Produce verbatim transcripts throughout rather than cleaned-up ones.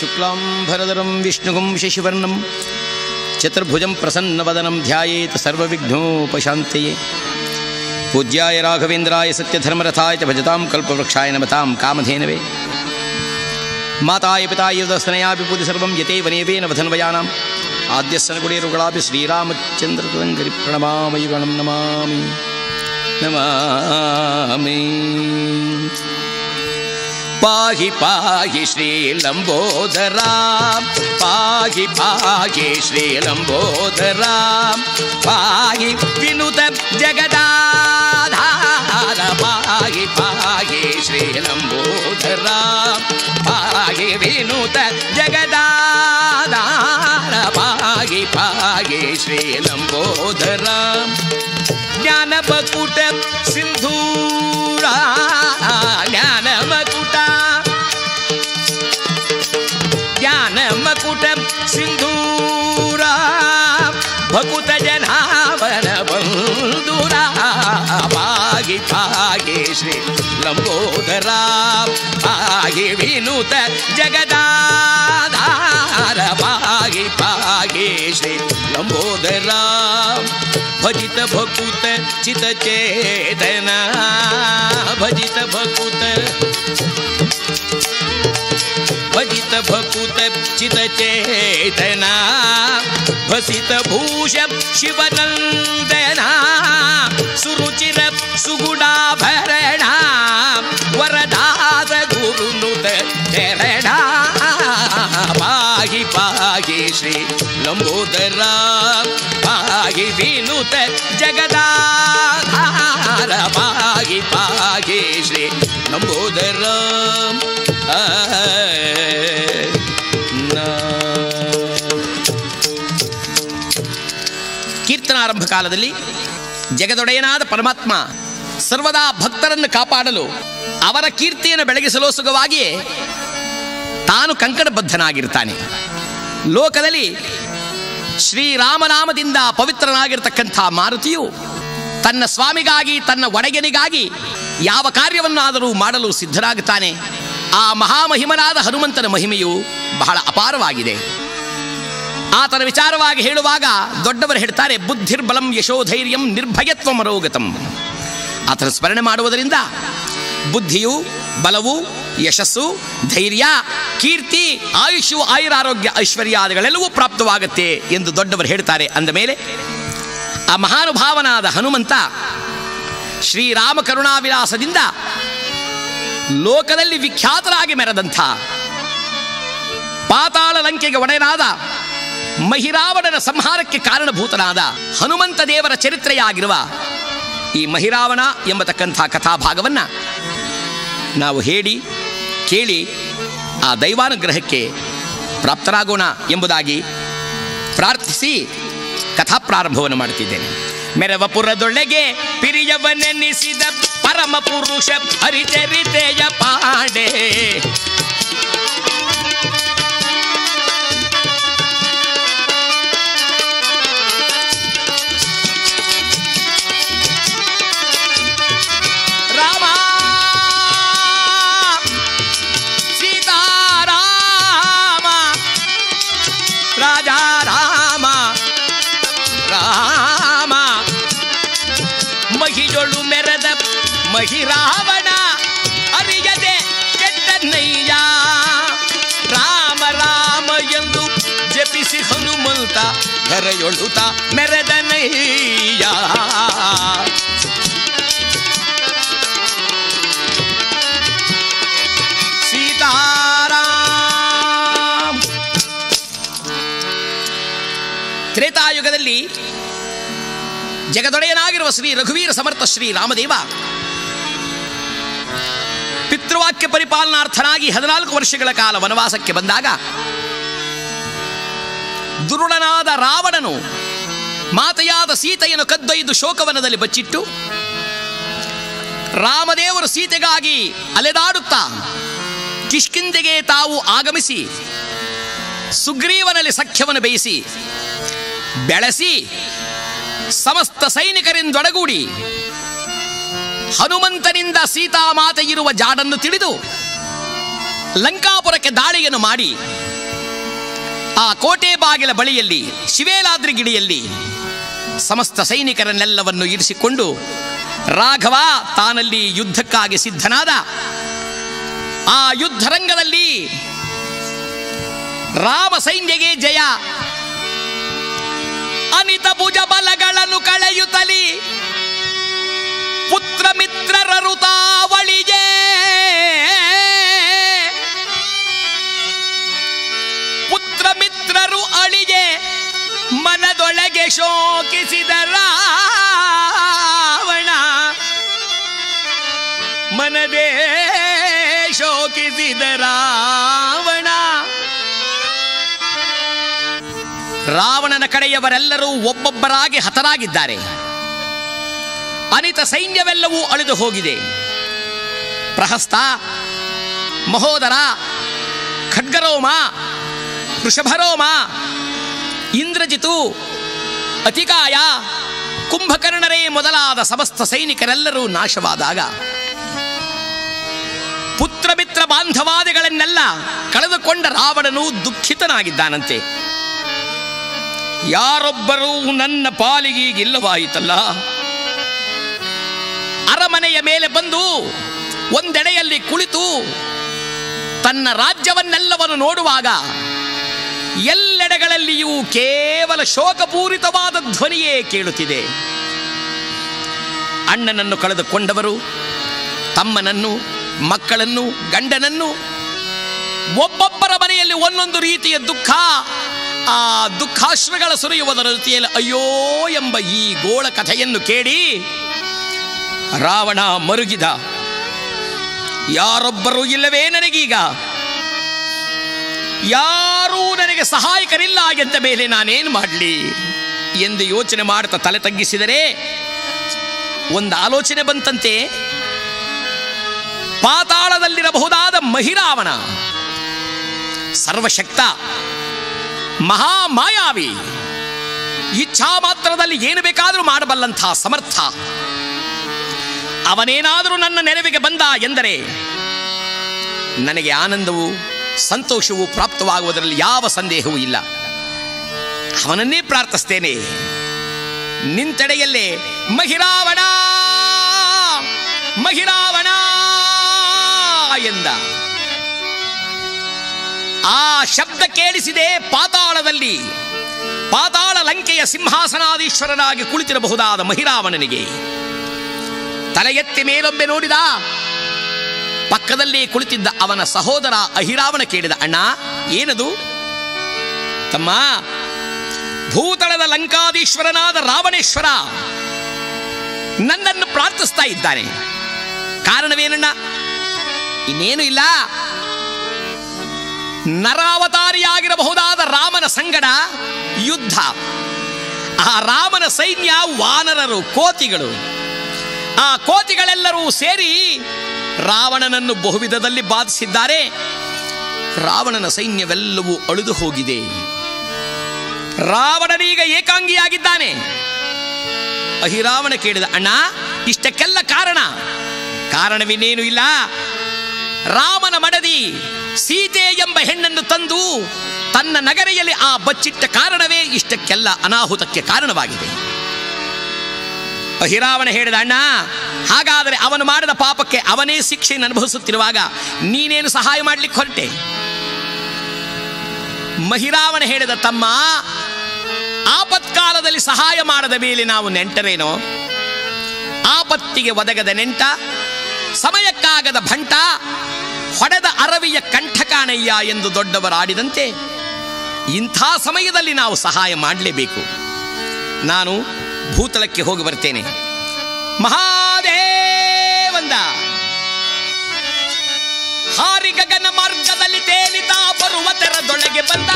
ಶುಕ್ಲಾಂಬರಧರಂ ವಿಷ್ಣುಗಂ ಶಶಿವರ್ಣಂ ಚತುರ್ಭುಜಂ ಪ್ರಸನ್ನವದನಂ ಧ್ಯಾಯೇತ್ ಸರ್ವವಿಘ್ನೋಪಶಾಂತಯೇ. ಪೂಜ್ಯಾಯ ರಾಘವೇಂದ್ರಾಯ ಸತ್ಯಧರ್ಮರಥಾಯ ಚ ಭಜತಾಂ ಕಲ್ಪವೃಕ್ಷಾಯ ನಮತಾಂ ಕಾಮಧೇನವೇ. ಮಾತಾಯ ಪಿತಾಯ ಯುಧಸ್ತನಯಾ ವಿಭೂತಿ ಸರ್ವಂ ಯತೆ ವನೇವೇನ ವಧನ್ವಯಾನಾಂ ಆದ್ಯಸ್ಸನ ಗುಡೇರುಗಳಾಪಿ ಶ್ರೀರಾಮಚಂದ್ರತರಂಗರಿ ಪ್ರಣಮಾಮಯುಗಣಂ ನಮಾಮಿ ನಮಾಮಿ. ಪಾಹಿ ಪಾಹಿ ಶ್ರೀ ಲಂಬೋದರ, ಪಾಹಿ ಪಾಹಿ ಶ್ರೀ ಲಂಬೋದರ, ಪಾಹಿ ವಿನುತ ಜಗದಾಧಾರ, ಪಾಹಿ ಪಾಹಿ ಶ್ರೀ ಲಂಬೋದರ, ಪಾಹಿ ವಿನುತ ಜಗದಾಧಾರ, ಪಾಹಿ ಪಾಹಿ ಶ್ರೀ ಲಂಬೋದರ. ಜ್ಞಾನ ಬಕುಟ ಸಿಂಧೂರ, ಜ್ಞಾನ ಮಕುಟ, ಜ್ಞಾನ ಮಕುಟ ಸಿಂಧೂರ, ಭಕುತ ಜನಾವನ ಬಂಧುರ, ಪಾಹಿ ಪಾಹಿ ಶ್ರೀ ಲಂಬೋದರ, ಪಾಹಿ ವಿನುತ ಜಗದಾಧಾರ, ಪಾಹಿ ಪಾಹಿ ಶ್ರೀ ಲಂಬೋದರ. ಭಜಿತ ಭಕುತ ಚಿತ ಚೇತನ, ಭಜಿತ ಭಕುತ, ಭಜಿತ ಭಕುತ ಚಿತ ಚೇತನ, ಭಸಿತ ಭೂಷ ಶಿವನಂದನ, ಸುರುಚಿರ ಸುಗುಣಾಭರಣ, ವರದಾಸ ಗುರುನುತ ಚರಣ, ಪಾಹಿ ಪಾಹಿ ಶ್ರೀ ಲಂಬೋದರ, ಪಾಹಿ ವಿನುತ ಜಗದಾಧಾರ, ಪಾಹಿ ಪಾಹಿ ಶ್ರೀ ಲಂಬೋದರ. ಕೀರ್ತನಾರಂಭ ಕಾಲದಲ್ಲಿ ಜಗದೊಡೆಯನಾದ ಪರಮಾತ್ಮ ಸರ್ವದಾ ಭಕ್ತರನ್ನು ಕಾಪಾಡಲು ಅವರ ಕೀರ್ತಿಯನ್ನು ಬೆಳಗಿಸಲು ಸುಖವಾಗಿಯೇ ತಾನು ಕಂಕಣಬದ್ಧನಾಗಿರ್ತಾನೆ. ಲೋಕದಲ್ಲಿ ಶ್ರೀರಾಮನಾಮದಿಂದ ಪವಿತ್ರನಾಗಿರ್ತಕ್ಕಂಥ ಮಾರುತಿಯು ತನ್ನ ಸ್ವಾಮಿಗಾಗಿ, ತನ್ನ ಒಡೆಯನಿಗಾಗಿ ಯಾವ ಕಾರ್ಯವನ್ನಾದರೂ ಮಾಡಲು ಸಿದ್ಧರಾಗುತ್ತಾನೆ. ಆ ಮಹಾಮಹಿಮನಾದ ಹನುಮಂತನ ಮಹಿಮೆಯು ಬಹಳ ಅಪಾರವಾಗಿದೆ. ಆತನ ವಿಚಾರವಾಗಿ ಹೇಳುವಾಗ ದೊಡ್ಡವರು ಹೇಳ್ತಾರೆ, ಬುದ್ಧಿರ್ಬಲಂ ಯಶೋಧೈರ್ಯಂ ನಿರ್ಭಯತ್ವ ಮರೋಗತಂ. ಆತನ ಸ್ಮರಣೆ ಮಾಡುವುದರಿಂದ ಬುದ್ಧಿಯು, ಬಲವು, ಯಶಸ್ಸು, ಧೈರ್ಯ, ಕೀರ್ತಿ, ಆಯುಷ್ಯು, ಆಯುರಾರೋಗ್ಯ, ಐಶ್ವರ್ಯಾದಿಗಳೆಲ್ಲವೂ ಪ್ರಾಪ್ತವಾಗುತ್ತೆ ಎಂದು ದೊಡ್ಡವರು ಹೇಳ್ತಾರೆ. ಅಂದ ಮೇಲೆ ಆ ಮಹಾನುಭಾವನಾದ ಹನುಮಂತ ಶ್ರೀರಾಮ ಕರುಣಾವಿಲಾಸದಿಂದ ಲೋಕದಲ್ಲಿ ವಿಖ್ಯಾತರಾಗಿ ಮೆರೆದಂಥ ಪಾತಾಳ ಲಂಕೆಗೆ ಒಡೆಯನಾದ ಮಹಿರಾವಣನ ಸಂಹಾರಕ್ಕೆ ಕಾರಣಭೂತನಾದ ಹನುಮಂತ ದೇವರ ಚರಿತ್ರೆಯಾಗಿರುವ ಈ ಮಹಿರಾವಣ ಎಂಬತಕ್ಕಂಥ ಕಥಾಭಾಗವನ್ನು ನಾವು ಹೇಳಿ ಕೇಳಿ ಆ ದೈವಾನುಗ್ರಹಕ್ಕೆ ಪ್ರಾಪ್ತರಾಗೋಣ ಎಂಬುದಾಗಿ ಪ್ರಾರ್ಥಿಸಿ ಕಥಾ ಪ್ರಾರಂಭವನ್ನು ಮಾಡುತ್ತಿದ್ದೇನೆ. ಮೆರವಪುರದೊಳಗೆ ಪಿರಿಯವನೆನ್ನಿಸಿದ ಪರಮ ಪುರುಷ ಹರಿಚರಿತೆಯ ಪಾಡೆ, ಮಹಿರಾವಣ ಅರಿಯದೆ ಕೆಟ್ಟನಯ್ಯ, ರಾಮ ರಾಮ ಎಂದು ಜಪಿಸಿ ಹನುಮಂತ ಧರೆಯೊಳುತ್ತ ಮೆರೆದನಯ್ಯ. ಸೀತಾರಾಮ್. ತ್ರೇತಾಯುಗದಲ್ಲಿ ಜಗದೊಡೆಯನಾಗಿರುವ ಶ್ರೀ ರಘುವೀರ ಸಮರ್ಥ ಶ್ರೀ ರಾಮದೇವ ಪಿತೃವಾಕ್ಯ ಪರಿಪಾಲನಾರ್ಥನಾಗಿ ಹದಿನಾಲ್ಕು ವರ್ಷಗಳ ಕಾಲ ವನವಾಸಕ್ಕೆ ಬಂದಾಗ ದುರುಳನಾದ ರಾವಣನು ಮಾತೆಯಾದ ಸೀತೆಯನ್ನು ಕದ್ದೊಯ್ದು ಶೋಕವನದಲ್ಲಿ ಬಚ್ಚಿಟ್ಟು ರಾಮದೇವರು ಸೀತೆಗಾಗಿ ಅಲೆದಾಡುತ್ತಾ ಕಿಷ್ಕಿಂಧೆಗೆ ತಾವು ಆಗಮಿಸಿ ಸುಗ್ರೀವನಲ್ಲಿ ಸಖ್ಯವನ್ನು ಬೇಯಿಸಿ ಬೆಳೆಸಿ ಸಮಸ್ತ ಸೈನಿಕರಿಂದೊಡಗೂಡಿ ಹನುಮಂತನಿಂದ ಸೀತಾಮಾತೆ ಇರುವ ಜಾಡನ್ನು ತಿಳಿದು ಲಂಕಾಪುರಕ್ಕೆ ದಾಳಿಯನ್ನು ಮಾಡಿ ಆ ಕೋಟೆ ಬಾಗಿಲ ಬಳಿಯಲ್ಲಿ ಶಿವೇಲಾದ್ರಿ ಗಿಡಿಯಲ್ಲಿ ಸಮಸ್ತ ಸೈನಿಕರನ್ನೆಲ್ಲವನ್ನು ಇರಿಸಿಕೊಂಡು ರಾಘವ ತಾನಲ್ಲಿ ಯುದ್ಧಕ್ಕಾಗಿ ಸಿದ್ಧನಾದ. ಆ ಯುದ್ಧರಂಗದಲ್ಲಿ ರಾಮ ಸೈನ್ಯಗೆ ಜಯ. ಅನಿತ ಭುಜ ಬಲಗಳನ್ನು ಕಳೆಯುತ್ತಲಿ ಪುತ್ರ ಮಿತ್ರರ ಋತಾವಳಿಗೆ ಪುತ್ರ ಮಿತ್ರರು ಅಳಿಗೆ ಮನದೊಳಗೆ ಶೋಕಿಸಿದ ರಾವಣ ಮನದೇ ಶೋಕಿಸಿದ ರಾವಣ. ರಾವಣನ ಕಡೆಯವರೆಲ್ಲರೂ ಒಬ್ಬೊಬ್ಬರಾಗಿ ಹತರಾಗಿದ್ದಾರೆ. ಅನಿತ ಸೈನ್ಯವೆಲ್ಲವೂ ಅಳಿದು ಹೋಗಿದೆ. ಪ್ರಹಸ್ತ, ಮಹೋದರ, ಖಡ್ಗರೋಮ, ವೃಷಭರೋಮ, ಇಂದ್ರಜಿತು, ಅತಿಕಾಯ, ಕುಂಭಕರ್ಣರೇ ಮೊದಲಾದ ಸಮಸ್ತ ಸೈನಿಕರೆಲ್ಲರೂ ನಾಶವಾದಾಗ ಪುತ್ರ ಮಿತ್ರ ಬಾಂಧವಾದಿಗಳನ್ನೆಲ್ಲ ಕಳೆದುಕೊಂಡ ರಾವಣನು ದುಃಖಿತನಾಗಿದ್ದಾನಂತೆ. ಯಾರೊಬ್ಬರೂ ನನ್ನ ಪಾಲಿಗೀಗಿಲ್ಲವಾಯಿತಲ್ಲ. ಅರಮನೆಯ ಮೇಲೆ ಬಂದು ಒಂದೆಡೆಯಲ್ಲಿ ಕುಳಿತು ತನ್ನ ರಾಜ್ಯವನ್ನೆಲ್ಲವನ್ನು ನೋಡುವಾಗ ಎಲ್ಲೆಡೆಗಳಲ್ಲಿಯೂ ಕೇವಲ ಶೋಕಪೂರಿತವಾದ ಧ್ವನಿಯೇ ಕೇಳುತ್ತಿದೆ. ಅಣ್ಣನನ್ನು ಕಳೆದುಕೊಂಡವರು ತಮ್ಮನನ್ನು, ಮಕ್ಕಳನ್ನು, ಗಂಡನನ್ನು, ಒಬ್ಬೊಬ್ಬರ ಮನೆಯಲ್ಲಿ ಒಂದೊಂದು ರೀತಿಯ ದುಃಖ. ಆ ದುಃಖಾಶ್ರಗಳ ಸುರಿಯುವುದರ ಜೊತೆಯಲ್ಲಿ ಅಯ್ಯೋ ಎಂಬ ಈ ಗೋಳ ಕಥೆಯನ್ನು ಕೇಳಿ ರಾವಣ ಮರುಗಿದ. ಯಾರೊಬ್ಬರೂ ಇಲ್ಲವೇ ನನಗೀಗ, ಯಾರೂ ನನಗೆ ಸಹಾಯಕರಿಲ್ಲ ಎಂದ ಮೇಲೆ ನಾನೇನು ಮಾಡಲಿ ಎಂದು ಯೋಚನೆ ಮಾಡುತ್ತಾ ತಲೆ ತಗ್ಗಿಸಿದರೆ ಒಂದು ಆಲೋಚನೆ ಬಂತಂತೆ. ಪಾತಾಳದಲ್ಲಿರಬಹುದಾದ ಮಹಿರಾವಣ ಸರ್ವಶಕ್ತ, ಮಹಾಮಾಯಾವಿ, ಇಚ್ಛಾ ಮಾತ್ರದಲ್ಲಿ ಏನು ಬೇಕಾದರೂ ಮಾಡಬಲ್ಲಂಥ ಸಮರ್ಥ. ಅವನೇನಾದರೂ ನನ್ನ ನೆರವಿಗೆ ಬಂದ ಎಂದರೆ ನನಗೆ ಆನಂದವು ಸಂತೋಷವು ಪ್ರಾಪ್ತವಾಗುವುದರಲ್ಲಿ ಯಾವ ಸಂದೇಹವೂ ಇಲ್ಲ. ಅವನನ್ನೇ ಪ್ರಾರ್ಥಿಸ್ತೇನೆ. ನಿಂತೆಡೆಯಲ್ಲೇ ಮಹಿರಾವಣ ಮಹಿರಾವಣ ಎಂದ. ಆ ಶಬ್ದ ಕೇಳಿಸಿದೆ ಪಾತಾಳದಲ್ಲಿ. ಪಾತಾಳ ಲಂಕೆಯ ಸಿಂಹಾಸನಾಧೀಶ್ವರನಾಗಿ ಕುಳಿತಿರಬಹುದಾದ ಮಹಿರಾವಣನಿಗೆ ತಲೆ ಎತ್ತಿ ಮೇಲೊಮ್ಮೆ ನೋಡಿದ. ಪಕ್ಕದಲ್ಲಿ ಕುಳಿತಿದ್ದ ಅವನ ಸಹೋದರ ಅಹಿರಾವಣ ಕೇಳಿದ, ಅಣ್ಣ ಏನದು? ತಮ್ಮ, ಭೂತಳದ ಲಂಕಾಧೀಶ್ವರನಾದ ರಾವಣೇಶ್ವರ ನನ್ನನ್ನು ಪ್ರಾರ್ಥಿಸ್ತಾ ಇದ್ದಾನೆ. ಕಾರಣವೇನಣ್ಣ? ಇನ್ನೇನು ಇಲ್ಲ, ನರಾವತಾರಿಯಾಗಿರಬಹುದಾದ ರಾಮನ ಸಂಗಡ ಯುದ್ಧ. ಆ ರಾಮನ ಸೈನ್ಯ ವಾನರರು, ಕೋತಿಗಳು. ಆ ಕೋತಿಗಳೆಲ್ಲರೂ ಸೇರಿ ರಾವಣನನ್ನು ಬಹುವಿಧದಲ್ಲಿ ಬಾಧಿಸಿದ್ದಾರೆ. ರಾವಣನ ಸೈನ್ಯವೆಲ್ಲವೂ ಅಳಿದು ಹೋಗಿದೆ. ರಾವಣನೀಗ ಏಕಾಂಗಿಯಾಗಿದ್ದಾನೆ. ಅಹಿರಾವಣ ಕೇಳಿದ, ಅಣ್ಣ ಇಷ್ಟಕ್ಕೆಲ್ಲ ಕಾರಣ? ಕಾರಣವಿನ್ನೇನು ಇಲ್ಲ, ರಾಮನ ಮಡದಿ ಸೀತೆ ಎಂಬ ಹೆಣ್ಣನ್ನು ತಂದು ತನ್ನ ನಗರೆಯಲ್ಲಿ ಆ ಬಚ್ಚಿಟ್ಟ ಕಾರಣವೇ ಇಷ್ಟಕ್ಕೆಲ್ಲ ಅನಾಹುತಕ್ಕೆ ಕಾರಣವಾಗಿದೆ. ಅಹಿರಾವಣ ಹೇಳಿದ, ಅಣ್ಣ ಹಾಗಾದರೆ ಅವನು ಮಾಡಿದ ಪಾಪಕ್ಕೆ ಅವನೇ ಶಿಕ್ಷೆಯನ್ನು ಅನುಭವಿಸುತ್ತಿರುವಾಗ ನೀನೇನು ಸಹಾಯ ಮಾಡಲಿಕ್ಕೆ ಹೊರಟೆ? ಮಹಿರಾವಣ ಹೇಳಿದ, ತಮ್ಮ, ಆಪತ್ಕಾಲದಲ್ಲಿ ಸಹಾಯ ಮಾಡದ ಮೇಲೆ ನಾವು ನೆಂಟರೇನೋ? ಆಪತ್ತಿಗೆ ಒದಗದ ನೆಂಟ, ಸಮಯಕ್ಕಾಗದ ಭಂಟ, ಹೊಡೆದ ಅರವಿಯ ಕಂಠಕಾಣಯ್ಯ ಎಂದು ದೊಡ್ಡವರಾಡಿದಂತೆ ಇಂಥ ಸಮಯದಲ್ಲಿ ನಾವು ಸಹಾಯ ಮಾಡಲೇಬೇಕು. ನಾನು ಭೂತಳಕ್ಕೆ ಹೋಗಿ ಬರ್ತೇನೆ. ಮಹಾದೇವಂದ ಹಾರಿ ಗಗನ ಮಾರ್ಗದಲ್ಲಿ ತೇಲಿತಾ ಬರುವ ತೆರದೊಳಗೆ ಬಂದ.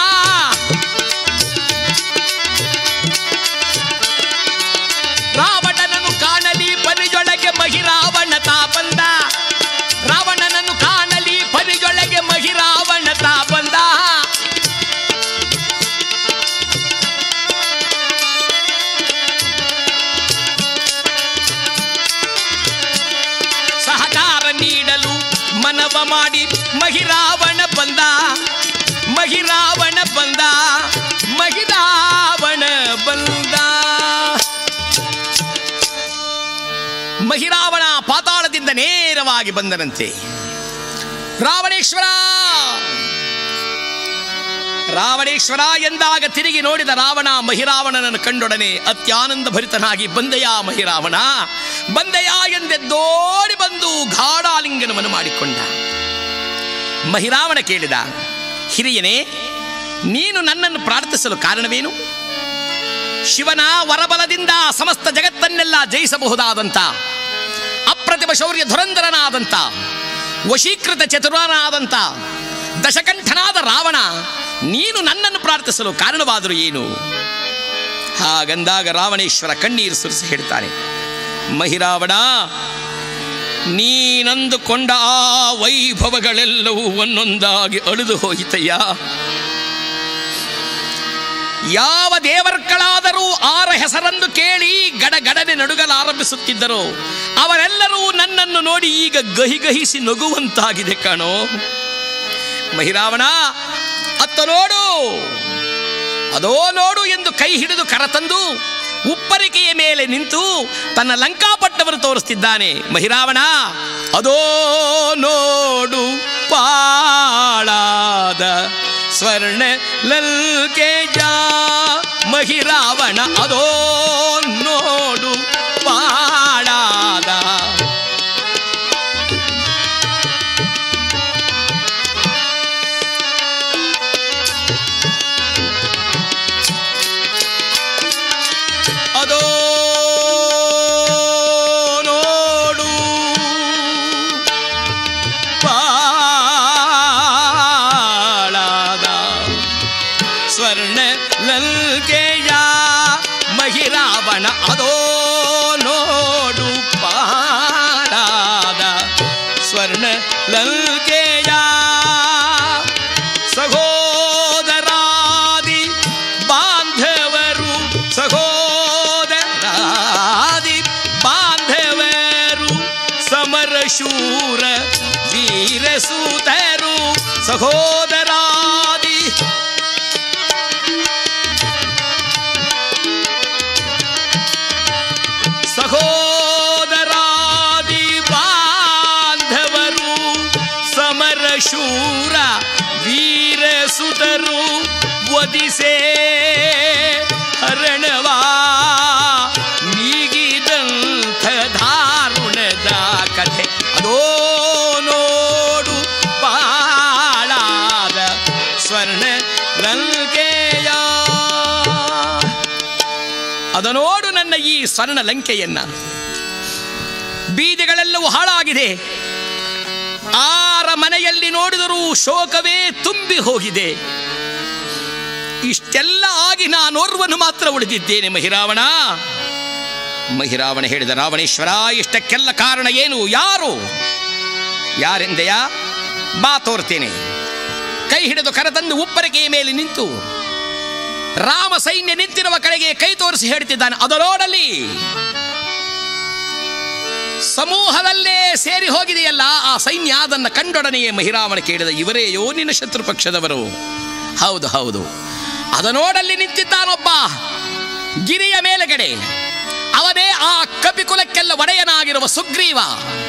ರಾವಣನನ್ನು ಕಾಣಲಿ ಪರಿಜೊಳಗೆ ಮಹಿರಾವಣ ತಾ ಬಂದ. ರಾವಣನನ್ನು ಕಾಣಲಿ ಪರಿಜೊಳಗೆ ಮಹಿರಾವಣ ತಾ ಬಂದ. ಸಹಕಾರ ನೀಡಲು ಮನವ ಮಾಡಿ ಮಹಿರಾವಣ ಬಂದ. ಮಹಿರಾವಣ ಮಹಿರಾವಣ ಬಂದ, ಮಹಿರಾವಣ ಬಂದ. ಮಹಿರಾವಣ ಪಾತಾಳದಿಂದ ನೇರವಾಗಿ ಬಂದನಂತೆ. ರಾವಣೇಶ್ವರ ರಾವಣೇಶ್ವರ ಎಂದಾಗ ತಿರುಗಿ ನೋಡಿದ ರಾವಣ ಮಹಿರಾವಣನನ್ನು ಕಂಡೊಡನೆ ಅತ್ಯಾನಂದ ಭರಿತನಾಗಿ, ಬಂದೆಯ ಮಹಿರಾವಣ, ಬಂದೆಯ ಎಂದೆದ್ದೋಡಿ ಬಂದು ಗಾಢಾಲಿಂಗನವನ್ನು ಮಾಡಿಕೊಂಡ. ಮಹಿರಾವಣ ಕೇಳಿದ, ಹಿರಿಯನೇ, ನೀನು ನನ್ನನ್ನು ಪ್ರಾರ್ಥಿಸಲು ಕಾರಣವೇನು? ಶಿವನ ವರಬಲದಿಂದ ಸಮಸ್ತ ಜಗತ್ತನ್ನೆಲ್ಲ ಜಯಿಸಬಹುದಾದಂಥ, ಅಪ್ರತಿಮ ಶೌರ್ಯ ಧುರಂಧರನಾದಂಥ, ವಶೀಕೃತ ಚತುರನಾದಂಥ, ದಶಕಂಠನಾದ ರಾವಣ ನೀನು ನನ್ನನ್ನು ಪ್ರಾರ್ಥಿಸಲು ಕಾರಣವಾದರೂ ಏನು? ಹಾಗಂದಾಗ ರಾವಣೇಶ್ವರ ಕಣ್ಣೀರು ಸುರಿಸಿ ಹೇಳ್ತಾನೆ, ಮಹಿರಾವಣ, ನೀನಂದುಕೊಂಡ ಆ ವೈಭವಗಳೆಲ್ಲವೂ ಒಂದೊಂದಾಗಿ ಅಳಿದು ಹೋಯಿತಯ್ಯ. ಯಾವ ದೇವರ್ಗಳಾದರೂ ಆರ ಹೆಸರನ್ನು ಕೇಳಿ ಗಡಗಡನೆ ನಡುಗಲಾರಂಭಿಸುತ್ತಿದ್ದರೋ ಅವರೆಲ್ಲರೂ ನನ್ನನ್ನು ನೋಡಿ ಈಗ ಗಹಿಗಹಿಸಿ ನಗುವಂತಾಗಿದೆ ಕಾಣೋ. ಮಹಿರಾವಣ, ಅತ್ತ ನೋಡು, ಅದೋ ನೋಡು ಎಂದು ಕೈ ಹಿಡಿದು ಕರತಂದು ಉಪ್ಪರಿಕೆಯ ಮೇಲೆ ನಿಂತು ತನ್ನ ಲಂಕಾಪಟ್ಟವನ್ನು ತೋರಿಸ್ತಿದ್ದಾನೆ. ಮಹಿರಾವಣ, ಅದೋ ನೋಡು ಪಾಳಾದ ಸ್ವರ್ಣ ಲಂಕೆಯ. ಮಹಿರಾವಣ, ಅದೋ ನೋಡು ಪಾಳಾದ. ಅದೋ ನೋಡು ಪಾಳಾದ ಸ್ವರ್ಣ ಲಂಕೆಯ. ಮಹಿರಾವಣ, ಅದೋ ನೋಡು ಪಾಳಾದ ಸ್ವರ್ಣ ಲಂಕೆಯ. ಸಹೋದರಾದಿ ಬಾಂಧವರು, ಸಹೋದರಾದಿ ಬಾಂಧವರು, ಸಮರಶೂರ ವೀರಸೂತರು. ಸಹೋದರಾದಿ ಸಹೋದರಾದಿ ಬಾಂಧವರು, ಸಮರಶೂರ ವೀರಸುತರು. ವದಿಸೇ ಹರಣವಾ ನೀಗಿದಂಥ ದಾರುಣದ ಕಥೆ. ಅದೋ ನೋಡು ಪಾಳಾದ ಸ್ವರ್ಣ ಲಂಕೆಯ. ಅದ ನೋಡು ನನ್ನ ಈ ಸ್ವರ್ಣ ಲಂಕೆಯನ್ನ. ಬೀದಿಗಳೆಲ್ಲವೂ ಹಾಳಾಗಿದೆ. ಆರ ಮನೆಯಲ್ಲಿ ನೋಡಿದರೂ ಶೋಕವೇ ತುಂಬಿ ಹೋಗಿದೆ. ಇಷ್ಟೆಲ್ಲ ಆಗಿ ನಾನೋರ್ವನು ಮಾತ್ರ ಉಳಿದಿದ್ದೇನೆ ಮಹಿರಾವಣ. ಮಹಿರಾವಣ ಹೇಳಿದ, ರಾವಣೇಶ್ವರ, ಇಷ್ಟಕ್ಕೆಲ್ಲ ಕಾರಣ ಏನು? ಯಾರು? ಯಾರೆಂದೆಯ? ಬಾ ತೋರ್ತೇನೆ. ಕೈ ಹಿಡಿದು ಕರೆತಂದು ಉಪ್ಪರಿಕೆಯ ಮೇಲೆ ನಿಂತು ರಾಮ ಸೈನ್ಯ ನಿಂತಿರುವ ಕಡೆಗೆ ಕೈ ತೋರಿಸಿ ಹೇಳ್ತಿದ್ದಾನೆ, ಅದರೋಡಲ್ಲಿ ಸಮೂಹದಲ್ಲೇ ಸೇರಿ ಹೋಗಿದೆಯಲ್ಲ ಆ ಸೈನ್ಯ. ಅದನ್ನು ಕಂಡೊಡನೆಯೇ ಮಹಿರಾವಣ ಕೇಳಿದ, ಇವರೇಯೋ ನಿನ್ನ ಶತ್ರು ಪಕ್ಷದವರು? ಹೌದು ಹೌದು. ಅದನೋಡಲ್ಲಿ ನಿಂತಿದ್ದಾನೊಬ್ಬ ಗಿರಿಯ ಮೇಲುಗಡೆ, ಅವನೇ ಆ ಕಪಿಕುಲಕ್ಕೆಲ್ಲ ಒಡೆಯನಾಗಿರುವ ಸುಗ್ರೀವ.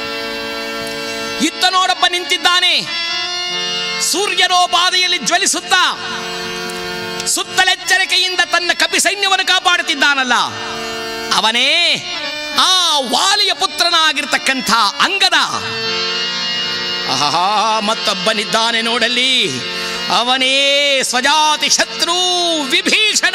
ಇತ್ತ ನೋಡೊಬ್ಬ ನಿಂತಿದ್ದಾನೆ, ಸೂರ್ಯನೋಪಾದಿಯಲ್ಲಿ ಜ್ವಲಿಸುತ್ತಾ ಸುತ್ತಲೆಚ್ಚರಿಕೆಯಿಂದ ತನ್ನ ಕಪಿ ಸೈನ್ಯವನ್ನು ಕಾಪಾಡುತ್ತಿದ್ದಾನಲ್ಲ, ಅವನೇ ಆ ವಾಲಿಯ ಪುತ್ರನಾಗಿರ್ತಕ್ಕಂಥ ಅಂಗದ. ಆಹಾ, ಮತ್ತೊಬ್ಬನಿದ್ದಾನೆ ನೋಡಲ್ಲಿ, ಅವನೇ ಸ್ವಜಾತಿ ಶತ್ರು ವಿಭೀಷಣ.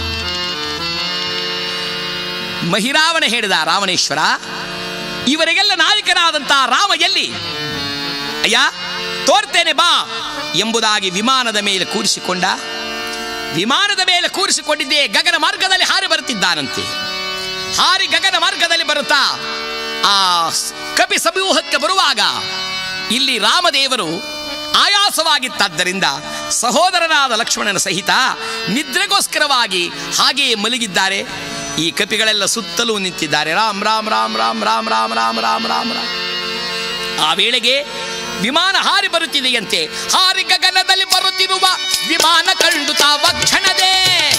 ಮಹಿರಾವಣ ಹೇಳಿದ, ರಾವಣೇಶ್ವರ, ಇವರಿಗೆಲ್ಲ ನಾಯಕನಾದಂಥ ರಾಮ ಎಲ್ಲಿ? ಅಯ್ಯ ತೋರ್ತೇನೆ ಬಾ ಎಂಬುದಾಗಿ ವಿಮಾನದ ಮೇಲೆ ಕೂರಿಸಿಕೊಂಡ. ವಿಮಾನದ ಮೇಲೆ ಕೂರಿಸಿಕೊಂಡಿದ್ದೇ ಗಗನ ಮಾರ್ಗದಲ್ಲಿ ಹಾರಿ ಬರುತ್ತಿದ್ದಾನಂತೆ. ಹಾರಿ ಗಗನ ಮಾರ್ಗದಲ್ಲಿ ಬರುತ್ತಾ ಆ ಕಪಿ ಸಮೂಹಕ್ಕೆ ಬರುವಾಗ ಇಲ್ಲಿ ರಾಮದೇವರು ಆಯಾಸವಾಗಿದ್ದರಿಂದ ಸಹೋದರನಾದ ಲಕ್ಷ್ಮಣನ ಸಹಿತ ನಿದ್ರೆಗೋಸ್ಕರವಾಗಿ ಹಾಗೆಯೇ ಮಲಗಿದ್ದಾರೆ. ಈ ಕಪಿಗಳೆಲ್ಲ ಸುತ್ತಲೂ ನಿಂತಿದ್ದಾರೆ. ರಾಮ್ ರಾಮ್ ರಾಮ್ ರಾಮ್ ರಾಮ್ ರಾಮ್ ರಾಮ್ ರಾಮ್ ರಾಮ್ ರಾಮ್. ಆ ವೇಳೆಗೆ ವಿಮಾನ ಹಾರಿ ಬರುತ್ತಿದೆಯಂತೆ. ಹಾರಿ ಗಗನದಲ್ಲಿ ಬರುತ್ತಿರುವಾಗ ಮಲಗಿರುವ ವಿಮಾನ ಕಂಡು ತಾವ ಕ್ಷಣದೇ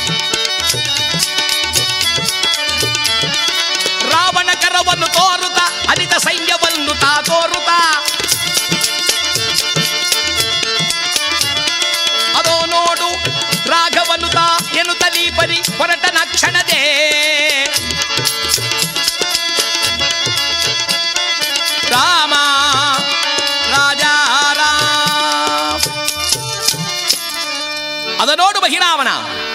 ರಾವಣ ಕರವನ್ನು ತೋರುತ್ತ ಅನಿತ ಸೈನ್ಯವನ್ನು ತಾ ತೋರುತ್ತ ಅದೋ ನೋಡು ರಾಘವನು ತಾ ಎನ್ನುತ್ತಲೀ ಪರಿ ಹೊರಟನ ಕ್ಷಣದೇ ರಾಮ ರಾಜ ರಾಮ. ಅದ ನೋಡು ಬಹಿರಾವಣ,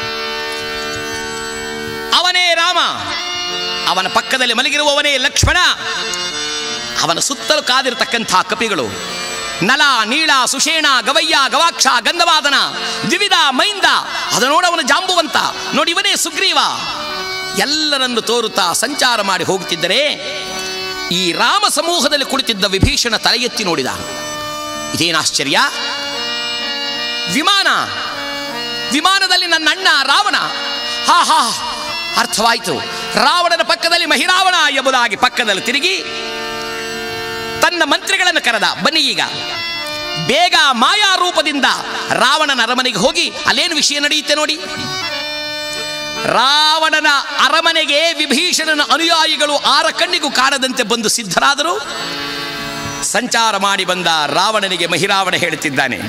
ಅವನೇ ರಾಮ, ಅವನ ಪಕ್ಕದಲ್ಲಿ ಮಲಗಿರುವವನೇ ಲಕ್ಷ್ಮಣ, ಅವನ ಸುತ್ತಲೂ ಕಾದಿರತಕ್ಕಂಥ ಕಪಿಗಳು ನಲ, ನೀಳ, ಸುಷೇಣ, ಗವಯ್ಯ, ಗವಾಕ್ಷ, ಗಂಧವಾದನ, ದ್ವಿವಿಧ, ಮೈಂದ, ಅದ ನೋಡವನ ಜಾಂಬುವಂತ, ನೋಡಿ ಇವನೇ ಸುಗ್ರೀವ, ಎಲ್ಲರನ್ನು ತೋರುತ್ತಾ ಸಂಚಾರ ಮಾಡಿ ಹೋಗುತ್ತಿದ್ದರೆ ಈ ರಾಮ ಸಮೂಹದಲ್ಲಿ ಕುಳಿತಿದ್ದ ವಿಭೀಷಣ ತಲೆ ಎತ್ತಿ ನೋಡಿದ. ಇದೇನಾಶ್ಚರ್ಯ, ವಿಮಾನ, ವಿಮಾನದಲ್ಲಿ ನನ್ನ ಅಣ್ಣ ರಾವಣ. ಹಾ ಹಾ ಅರ್ಥವಾಯಿತು. ರಾವಣನ ಪಕ್ಕದಲ್ಲಿ ಮಹಿರಾವಣ ಎಂಬುದಾಗಿ ಪಕ್ಕದಲ್ಲಿ ತಿರುಗಿ ತನ್ನ ಮಂತ್ರಿಗಳನ್ನು ಕರೆದ. ಬನ್ನಿ ಈಗ ಬೇಗ ಮಾಯಾ ರೂಪದಿಂದ ರಾವಣನ ಅರಮನೆಗೆ ಹೋಗಿ ಅಲ್ಲೇನು ವಿಷಯ ನಡೆಯುತ್ತೆ ನೋಡಿ. ರಾವಣನ ಅರಮನೆಗೆ ವಿಭೀಷಣನ ಅನುಯಾಯಿಗಳು ಆರ ಕಣ್ಣಿಗೂ ಕಾಣದಂತೆ ಬಂದು ಸಿದ್ಧರಾದರು. ಸಂಚಾರ ಮಾಡಿ ಬಂದ ರಾವಣನಿಗೆ ಮಹಿರಾವಣ ಹೇಳುತ್ತಿದ್ದಾನೆ,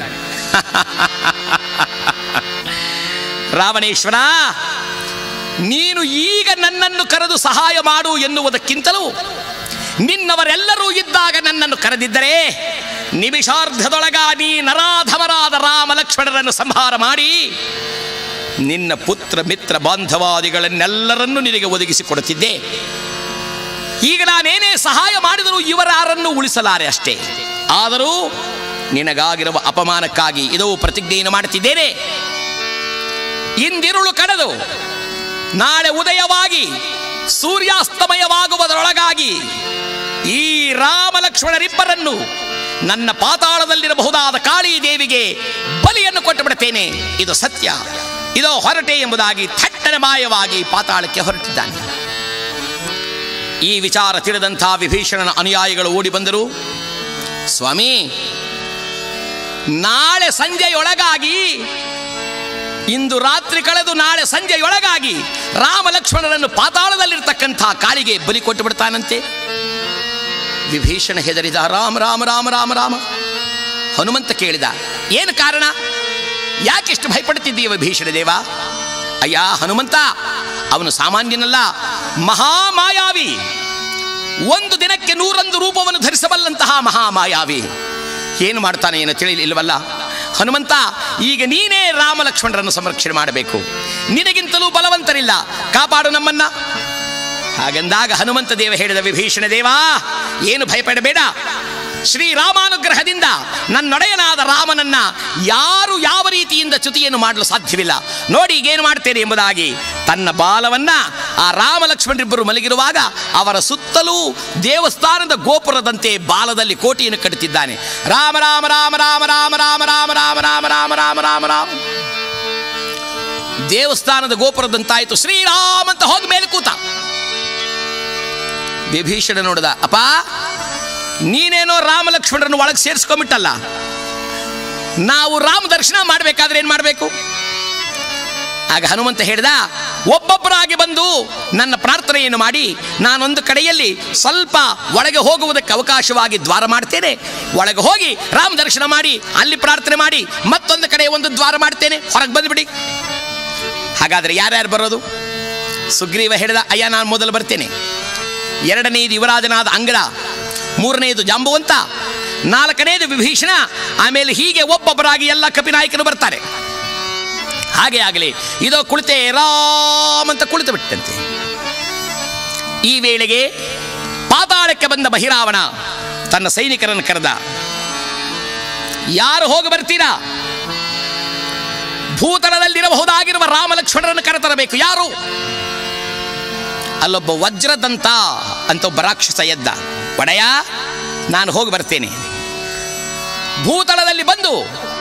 ರಾವಣೇಶ್ವರ, ನೀನು ಈಗ ನನ್ನನ್ನು ಕರೆದು ಸಹಾಯ ಮಾಡು ಎನ್ನುವುದಕ್ಕಿಂತಲೂ ನಿನ್ನವರೆಲ್ಲರೂ ಇದ್ದಾಗ ನನ್ನನ್ನು ಕರೆದಿದ್ದರೆ ನಿಮಿಷಾರ್ಧದೊಳಗಾಗಿ ನರಾಧಮರಾದ ರಾಮ ಲಕ್ಷ್ಮಣರನ್ನು ಸಂಹಾರ ಮಾಡಿ ನಿನ್ನ ಪುತ್ರ ಮಿತ್ರ ಬಾಂಧವಾದಿಗಳನ್ನೆಲ್ಲರನ್ನೂ ನಿನಗೆ ಒದಗಿಸಿಕೊಡುತ್ತಿದ್ದೆ. ಈಗ ನಾನೇನೇ ಸಹಾಯ ಮಾಡಿದರೂ ಇವರಾರನ್ನು ಉಳಿಸಲಾರೆ ಅಷ್ಟೇ. ಆದರೂ ನಿನಗಾಗಿರುವ ಅಪಮಾನಕ್ಕಾಗಿ ಇದೋ ಪ್ರತಿಜ್ಞೆಯನ್ನು ಮಾಡುತ್ತಿದ್ದೇನೆ. ಇಂದಿರುಳು ಕಳೆದು ನಾಳೆ ಉದಯವಾಗಿ ಸೂರ್ಯಾಸ್ತಮಯವಾಗುವುದರೊಳಗಾಗಿ ಈ ರಾಮ ಲಕ್ಷ್ಮಣರಿಬ್ಬರನ್ನು ನನ್ನ ಪಾತಾಳದಲ್ಲಿರಬಹುದಾದ ಕಾಳಿ ದೇವಿಗೆ ಬಲಿಯನ್ನು ಕೊಟ್ಟು ಬಿಡುತ್ತೇನೆ. ಇದು ಸತ್ಯ, ಇದೋ ಹೊರಟೆ ಎಂಬುದಾಗಿ ಥಟ್ಟನೆ ಮಾಯವಾಗಿ ಪಾತಾಳಕ್ಕೆ ಹೊರಟಿದ್ದಾನೆ. ಈ ವಿಚಾರ ತಿಳಿದಂಥ ವಿಭೀಷಣನ ಅನುಯಾಯಿಗಳು ಓಡಿ ಬಂದರು. ಸ್ವಾಮಿ, ನಾಳೆ ಸಂಜೆಯೊಳಗಾಗಿ, ಇಂದು ರಾತ್ರಿ ಕಳೆದು ನಾಳೆ ಸಂಜೆಯೊಳಗಾಗಿ ರಾಮ ಲಕ್ಷ್ಮಣರನ್ನು ಪಾತಾಳದಲ್ಲಿರ್ತಕ್ಕಂಥ ಕಾಳಿಗೆ ಬಲಿ ಕೊಟ್ಟು ಬಿಡ್ತಾನಂತೆ. ವಿಭೀಷಣ ಹೆದರಿದ. ರಾಮ ರಾಮ ರಾಮ ರಾಮ ರಾಮ. ಹನುಮಂತ ಕೇಳಿದ, ಏನು ಕಾರಣ, ಯಾಕೆಷ್ಟು ಭಯಪಡುತ್ತಿದ್ದೀಯ ವಿಭೀಷಣ ದೇವ? ಅಯ್ಯ ಹನುಮಂತ, ಅವನು ಸಾಮಾನ್ಯನಲ್ಲ, ಮಹಾಮಾಯಾವಿ, ಒಂದು ದಿನಕ್ಕೆ ನೂರೊಂದು ರೂಪವನ್ನು ಧರಿಸಬಲ್ಲಂತಹ ಮಹಾಮಾಯಾವಿ. ಏನು ಮಾಡ್ತಾನೆ ಏನು ತಿಳಿಲಿಲ್ವಲ್ಲ ಹನುಮಂತ. ಈಗ ನೀನೇ ರಾಮ ಲಕ್ಷ್ಮಣರನ್ನು ಸಂರಕ್ಷಣೆ ಮಾಡಬೇಕು, ನಿನಗಿಂತಲೂ ಬಲವಂತರಿಲ್ಲ, ಕಾಪಾಡು ನಮ್ಮನ್ನ. ಹಾಗಂದಾಗ ಹನುಮಂತ ದೇವ ಹೇಳಿದ, ವಿಭೀಷಣ ದೇವ, ಏನು ಭಯಪಡಬೇಡ, ಶ್ರೀರಾಮಾನುಗ್ರಹದಿಂದ ನನ್ನೊಡೆಯನಾದ ರಾಮನನ್ನ ಯಾರು ಯಾವ ರೀತಿಯಿಂದ ಚ್ಯುತಿಯನ್ನು ಮಾಡಲು ಸಾಧ್ಯವಿಲ್ಲ. ನೋಡಿ ಈಗೇನು ಮಾಡ್ತೇನೆ ಎಂಬುದಾಗಿ ತನ್ನ ಬಾಲವನ್ನ ಆ ರಾಮ ಲಕ್ಷ್ಮಣರಿಬ್ಬರು ಮಲಗಿರುವಾಗ ಅವರ ಸುತ್ತಲೂ ದೇವಸ್ಥಾನದ ಗೋಪುರದಂತೆ ಬಾಲದಲ್ಲಿ ಕೋಟೆಯನ್ನು ಕಟ್ಟುತ್ತಿದ್ದಾನೆ. ರಾಮ ರಾಮ ರಾಮ ರಾಮ ರಾಮ ರಾಮ ರಾಮ ರಾಮ ರಾಮ ರಾಮ ರಾಮ ರಾಮ ರಾಮ. ದೇವಸ್ಥಾನದ ಗೋಪುರದಂತಾಯಿತು. ಶ್ರೀರಾಮ ಅಂತ ಹೋಗಿ ಮೇಲೆ ಕೂತ. ವಿಭೀಷಣ ನೋಡಿದ, ಅಪ್ಪ ನೀನೇನೋ ರಾಮ ಲಕ್ಷ್ಮಣರನ್ನು ಒಳಗೆ ಸೇರಿಸ್ಕೊಂಬಿಟ್ಟಲ್ಲ, ನಾವು ರಾಮ ದರ್ಶನ ಮಾಡಬೇಕಾದ್ರೆ ಏನು ಮಾಡಬೇಕು? ಆಗ ಹನುಮಂತ ಹೇಳಿದ, ಒಬ್ಬೊಬ್ಬರಾಗಿ ಬಂದು ನನ್ನ ಪ್ರಾರ್ಥನೆಯನ್ನು ಮಾಡಿ ನಾನೊಂದು ಕಡೆಯಲ್ಲಿ ಸ್ವಲ್ಪ ಒಳಗೆ ಹೋಗುವುದಕ್ಕೆ ಅವಕಾಶವಾಗಿ ದ್ವಾರ ಮಾಡ್ತೇನೆ, ಒಳಗೆ ಹೋಗಿ ರಾಮ ದರ್ಶನ ಮಾಡಿ ಅಲ್ಲಿ ಪ್ರಾರ್ಥನೆ ಮಾಡಿ ಮತ್ತೊಂದು ಕಡೆ ಒಂದು ದ್ವಾರ ಮಾಡ್ತೇನೆ, ಹೊರಗೆ ಬಂದುಬಿಡಿ. ಹಾಗಾದರೆ ಯಾರ್ಯಾರು ಬರೋದು? ಸುಗ್ರೀವ ಹೇಳಿದ, ಅಯ್ಯ ನಾನು ಮೊದಲು ಬರ್ತೇನೆ, ಎರಡನೆಯದು ಯುವರಾಜನಾದ ಅಂಗದ, ಮೂರನೆಯದು ಜಾಂಬುವಂತ, ನಾಲ್ಕನೆಯದು ವಿಭೀಷಣ, ಆಮೇಲೆ ಹೀಗೆ ಒಬ್ಬೊಬ್ಬರಾಗಿ ಎಲ್ಲ ಕಪಿನಾಯಕರು ಬರ್ತಾರೆ. ಹಾಗೆ ಆಗಲಿ, ಇದೋ ಕುಳಿತೆ ರಾಮ್ ಅಂತ ಕುಳಿತು ಬಿಟ್ಟಂತೆ. ಈ ವೇಳೆಗೆ ಪಾತಾಳಕ್ಕೆ ಬಂದ ಮಹಿರಾವಣ ತನ್ನ ಸೈನಿಕರನ್ನು ಕರೆದ. ಯಾರು ಹೋಗಿ ಬರ್ತೀರಾ? ಭೂತಳದಲ್ಲಿರಬಹುದಾಗಿರುವ ರಾಮ ಲಕ್ಷ್ಮಣರನ್ನು ಕರೆತರಬೇಕು. ಯಾರು? ಅಲ್ಲೊಬ್ಬ ವಜ್ರದಂತ ಅಂತ ಒಬ್ಬ ರಾಕ್ಷಸ ಎದ್ದ. ಒಡೆಯ, ನಾನು ಹೋಗಿ ಬರ್ತೇನೆ. ಭೂತಳದಲ್ಲಿ ಬಂದು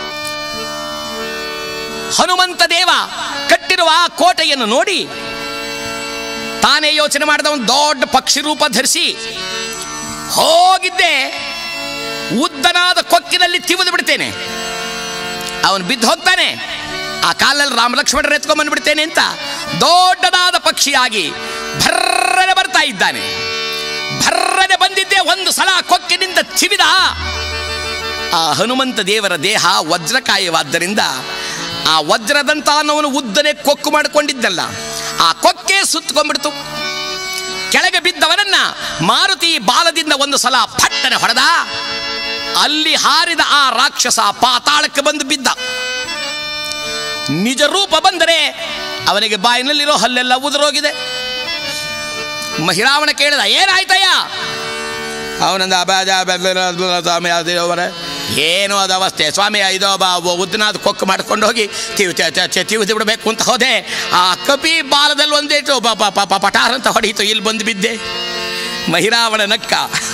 ಹನುಮಂತ ದೇವ ಕಟ್ಟಿರುವ ಆ ಕೋಟೆಯನ್ನು ನೋಡಿ ತಾನೇ ಯೋಚನೆ ಮಾಡಿದ, ಒಂದು ದೊಡ್ಡ ಪಕ್ಷಿ ರೂಪ ಧರಿಸಿ ಹೋಗಿದ್ದೆ, ಉದ್ದನಾದ ಕೊಕ್ಕಿನಲ್ಲಿ ತಿವಿದು ಬಿಡ್ತೇನೆ. ಅವನು ಬಿದ್ದು ಹೋಗ್ತಾನೆ. ಆ ಕಾಲಲ್ಲಿ ರಾಮ ಲಕ್ಷ್ಮಣರು ಎತ್ಕೊಂಡ್ಬಂದ್ಬಿಡ್ತೇನೆ ಅಂತ ದೊಡ್ಡದಾದ ಪಕ್ಷಿಯಾಗಿ ಭರ್ರನೆ ಬರ್ತಾ ಇದ್ದಾನೆ. ಭರ್ರನೆ ಬಂದಿದ್ದೇ ಒಂದು ಸಲ ಕೊಕ್ಕಿನಿಂದ ಚಿವಿದ. ಆ ಹನುಮಂತ ದೇವರ ದೇಹ ವಜ್ರಕಾಯವಾದ್ದರಿಂದ ಆ ವಜ್ರದಂತಾನವನು ಉದ್ದನೆ ಕೊಕ್ಕು ಮಾಡಿಕೊಂಡಿದ್ದಲ್ಲ, ಆ ಕೊಕ್ಕೆ ಸುತ್ತಕೊಂಡ್ಬಿಡ್ತು. ಕೆಳಗೆ ಬಿದ್ದವನನ್ನ ಮಾರುತಿ ಬಾಲದಿಂದ ಒಂದು ಸಲ ಪಟ್ಟನೆ ಹೊಡೆದ. ಅಲ್ಲಿ ಹಾರಿದ ಆ ರಾಕ್ಷಸ ಪಾತಾಳಕ್ಕೆ ಬಂದು ಬಿದ್ದ. ನಿಜ ರೂಪ ಬಂದರೆ ಅವನಿಗೆ ಬಾಯಿನಲ್ಲಿರೋ ಹಲ್ಲೆಲ್ಲ ಉದುರೋಗಿದೆ. ಮಹಿರಾವಣ ಕೇಳಿದ, ಏನಾಯ್ತಯ್ಯ? ಅವನಂದ ಸ್ವಾಮಿ ಅವರ ಏನು ಅದು ಅವಸ್ಥೆ ಸ್ವಾಮಿ, ಇದೋ ಬಾ ಉದ್ದನಾದ ಕೊಕ್ಕು ಮಾಡ್ಕೊಂಡು ಹೋಗಿ ತಿವ್ ತಿವಿದು ಬಿಡಬೇಕು ಅಂತ ಹೋದೆ. ಆ ಕಪಿ ಬಾಲದಲ್ಲಿ ಒಂದೇಟು ಪಟಾರ್ ಅಂತ ಹೊಡೀತು, ಇಲ್ಲಿ ಬಂದು ಬಿದ್ದೆ. ಮಹಿರಾವಣ ನಕ್ಕ.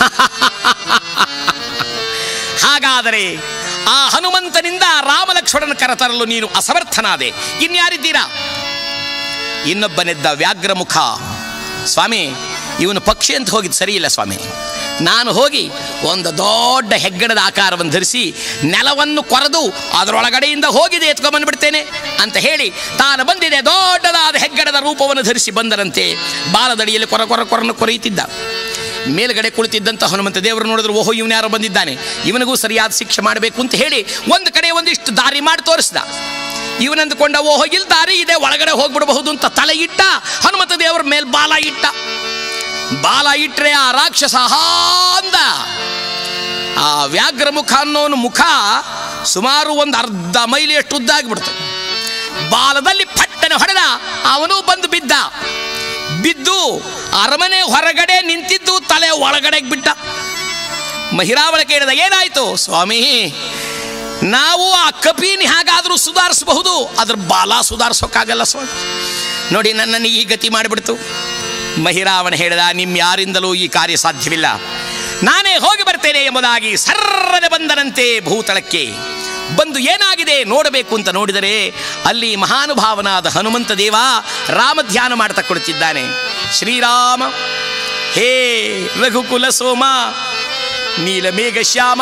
ಹಾಗಾದರೆ ಆ ಹನುಮಂತನಿಂದ ರಾಮಲಕ್ಷ್ಮಣನ ಕರೆತರಲು ನೀನು ಅಸಮರ್ಥನಾದೆ, ಇನ್ಯಾರಿದ್ದೀರಾ? ಇನ್ನೊಬ್ಬನೆದ್ದ ವ್ಯಾಘ್ರಮುಖ. ಸ್ವಾಮಿ, ಇವನು ಪಕ್ಷಿ ಅಂತ ಹೋಗಿದ್ದು ಸರಿ ಇಲ್ಲ ಸ್ವಾಮಿ. ನಾನು ಹೋಗಿ ಒಂದು ದೊಡ್ಡ ಹೆಗ್ಗಡದ ಆಕಾರವನ್ನು ಧರಿಸಿ ನೆಲವನ್ನು ಕೊರೆದು ಅದರೊಳಗಡೆಯಿಂದ ಹೋಗಿದೆ ಎತ್ಕೊಂಡ್ಬಂದ್ಬಿಡ್ತೇನೆ ಅಂತ ಹೇಳಿ ತಾನು ಬಂದಿದೆ ದೊಡ್ಡದಾದ ಹೆಗ್ಗಡದ ರೂಪವನ್ನು ಧರಿಸಿ ಬಂದರಂತೆ. ಬಾಲದಡಿಯಲ್ಲಿ ಕೊರ ಕೊರ ಕೊರನ್ನು ಕೊರೆಯುತ್ತಿದ್ದ. ಮೇಲ್ಗಡೆ ಕುಳಿತಿದ್ದಂಥ ಹನುಮಂತ ದೇವರು ನೋಡಿದ್ರು, ಓಹೋ ಇವನ್ಯಾರೋ ಬಂದಿದ್ದಾನೆ, ಇವನಿಗೂ ಸರಿಯಾದ ಶಿಕ್ಷೆ ಮಾಡಬೇಕು ಅಂತ ಹೇಳಿ ಒಂದು ಕಡೆ ಒಂದಿಷ್ಟು ದಾರಿ ಮಾಡಿ ತೋರಿಸ್ದ. ಇವನಂದುಕೊಂಡ, ಓಹೋ ಇಲ್ಲಿ ದಾರಿ ಇದೆ, ಒಳಗಡೆ ಹೋಗ್ಬಿಡಬಹುದು ಅಂತ ತಲೆ ಇಟ್ಟ. ಹನುಮಂತ ದೇವರ ಮೇಲೆ ಬಾಲ ಇಟ್ಟ. ಬಾಲ ಇಟ್ಟರೆ ಆ ರಾಕ್ಷಸ ಹಾಂದ. ಆ ವ್ಯಾಘ್ರಮುಖ ಅನ್ನೋನು ಮುಖ ಸುಮಾರು ಒಂದು ಅರ್ಧ ಮೈಲಿಯಷ್ಟು ಉದ್ದಾಗ್ಬಿಡ್ತು. ಬಾಲದಲ್ಲಿ ಪಟ್ಟನೆ ಹೊಡೆದ. ಅವನು ಬಂದು ಬಿದ್ದ. ಬಿದ್ದು ಅರಮನೆ ಹೊರಗಡೆ ನಿಂತಿದ್ದು ತಲೆ ಒಳಗಡೆಗೆ ಬಿಟ್ಟ. ಮಹಿರಾವಳ ಕೇಳಿದ, ಏನಾಯ್ತು? ಸ್ವಾಮಿ, ನಾವು ಆ ಕಪಿನಿ ಹೇಗಾದರೂ ಸುಧಾರಿಸಬಹುದು, ಅದ್ರ ಬಾಲ ಸುಧಾರಿಸೋಕ್ಕಾಗಲ್ಲ ಸ್ವಾಮಿ. ನೋಡಿ ನನ್ನನ್ನು ಈ ಗತಿ ಮಾಡಿಬಿಡ್ತು. ಮಹಿರಾವಣ ಹೇಳಿದ, ನಿಮ್ಮ ಯಾರಿಂದಲೂ ಈ ಕಾರ್ಯ ಸಾಧ್ಯವಿಲ್ಲ, ನಾನೇ ಹೋಗಿ ಬರ್ತೇನೆ ಎಂಬುದಾಗಿ ಸರ್ರನೆ ಬಂದನಂತೆ ಭೂತಳಕ್ಕೆ. ಬಂದು ಏನಾಗಿದೆ ನೋಡಬೇಕು ಅಂತ ನೋಡಿದರೆ ಅಲ್ಲಿ ಮಹಾನುಭಾವನಾದ ಹನುಮಂತ ದೇವ ರಾಮಧ್ಯಾನ ಮಾಡ್ತಾ ಕೊಡುತ್ತಿದ್ದಾನೆ. ಶ್ರೀರಾಮ ಹೇ ರಘುಕುಲ ಸೋಮ ನೀಲಮೇಘ ಶ್ಯಾಮ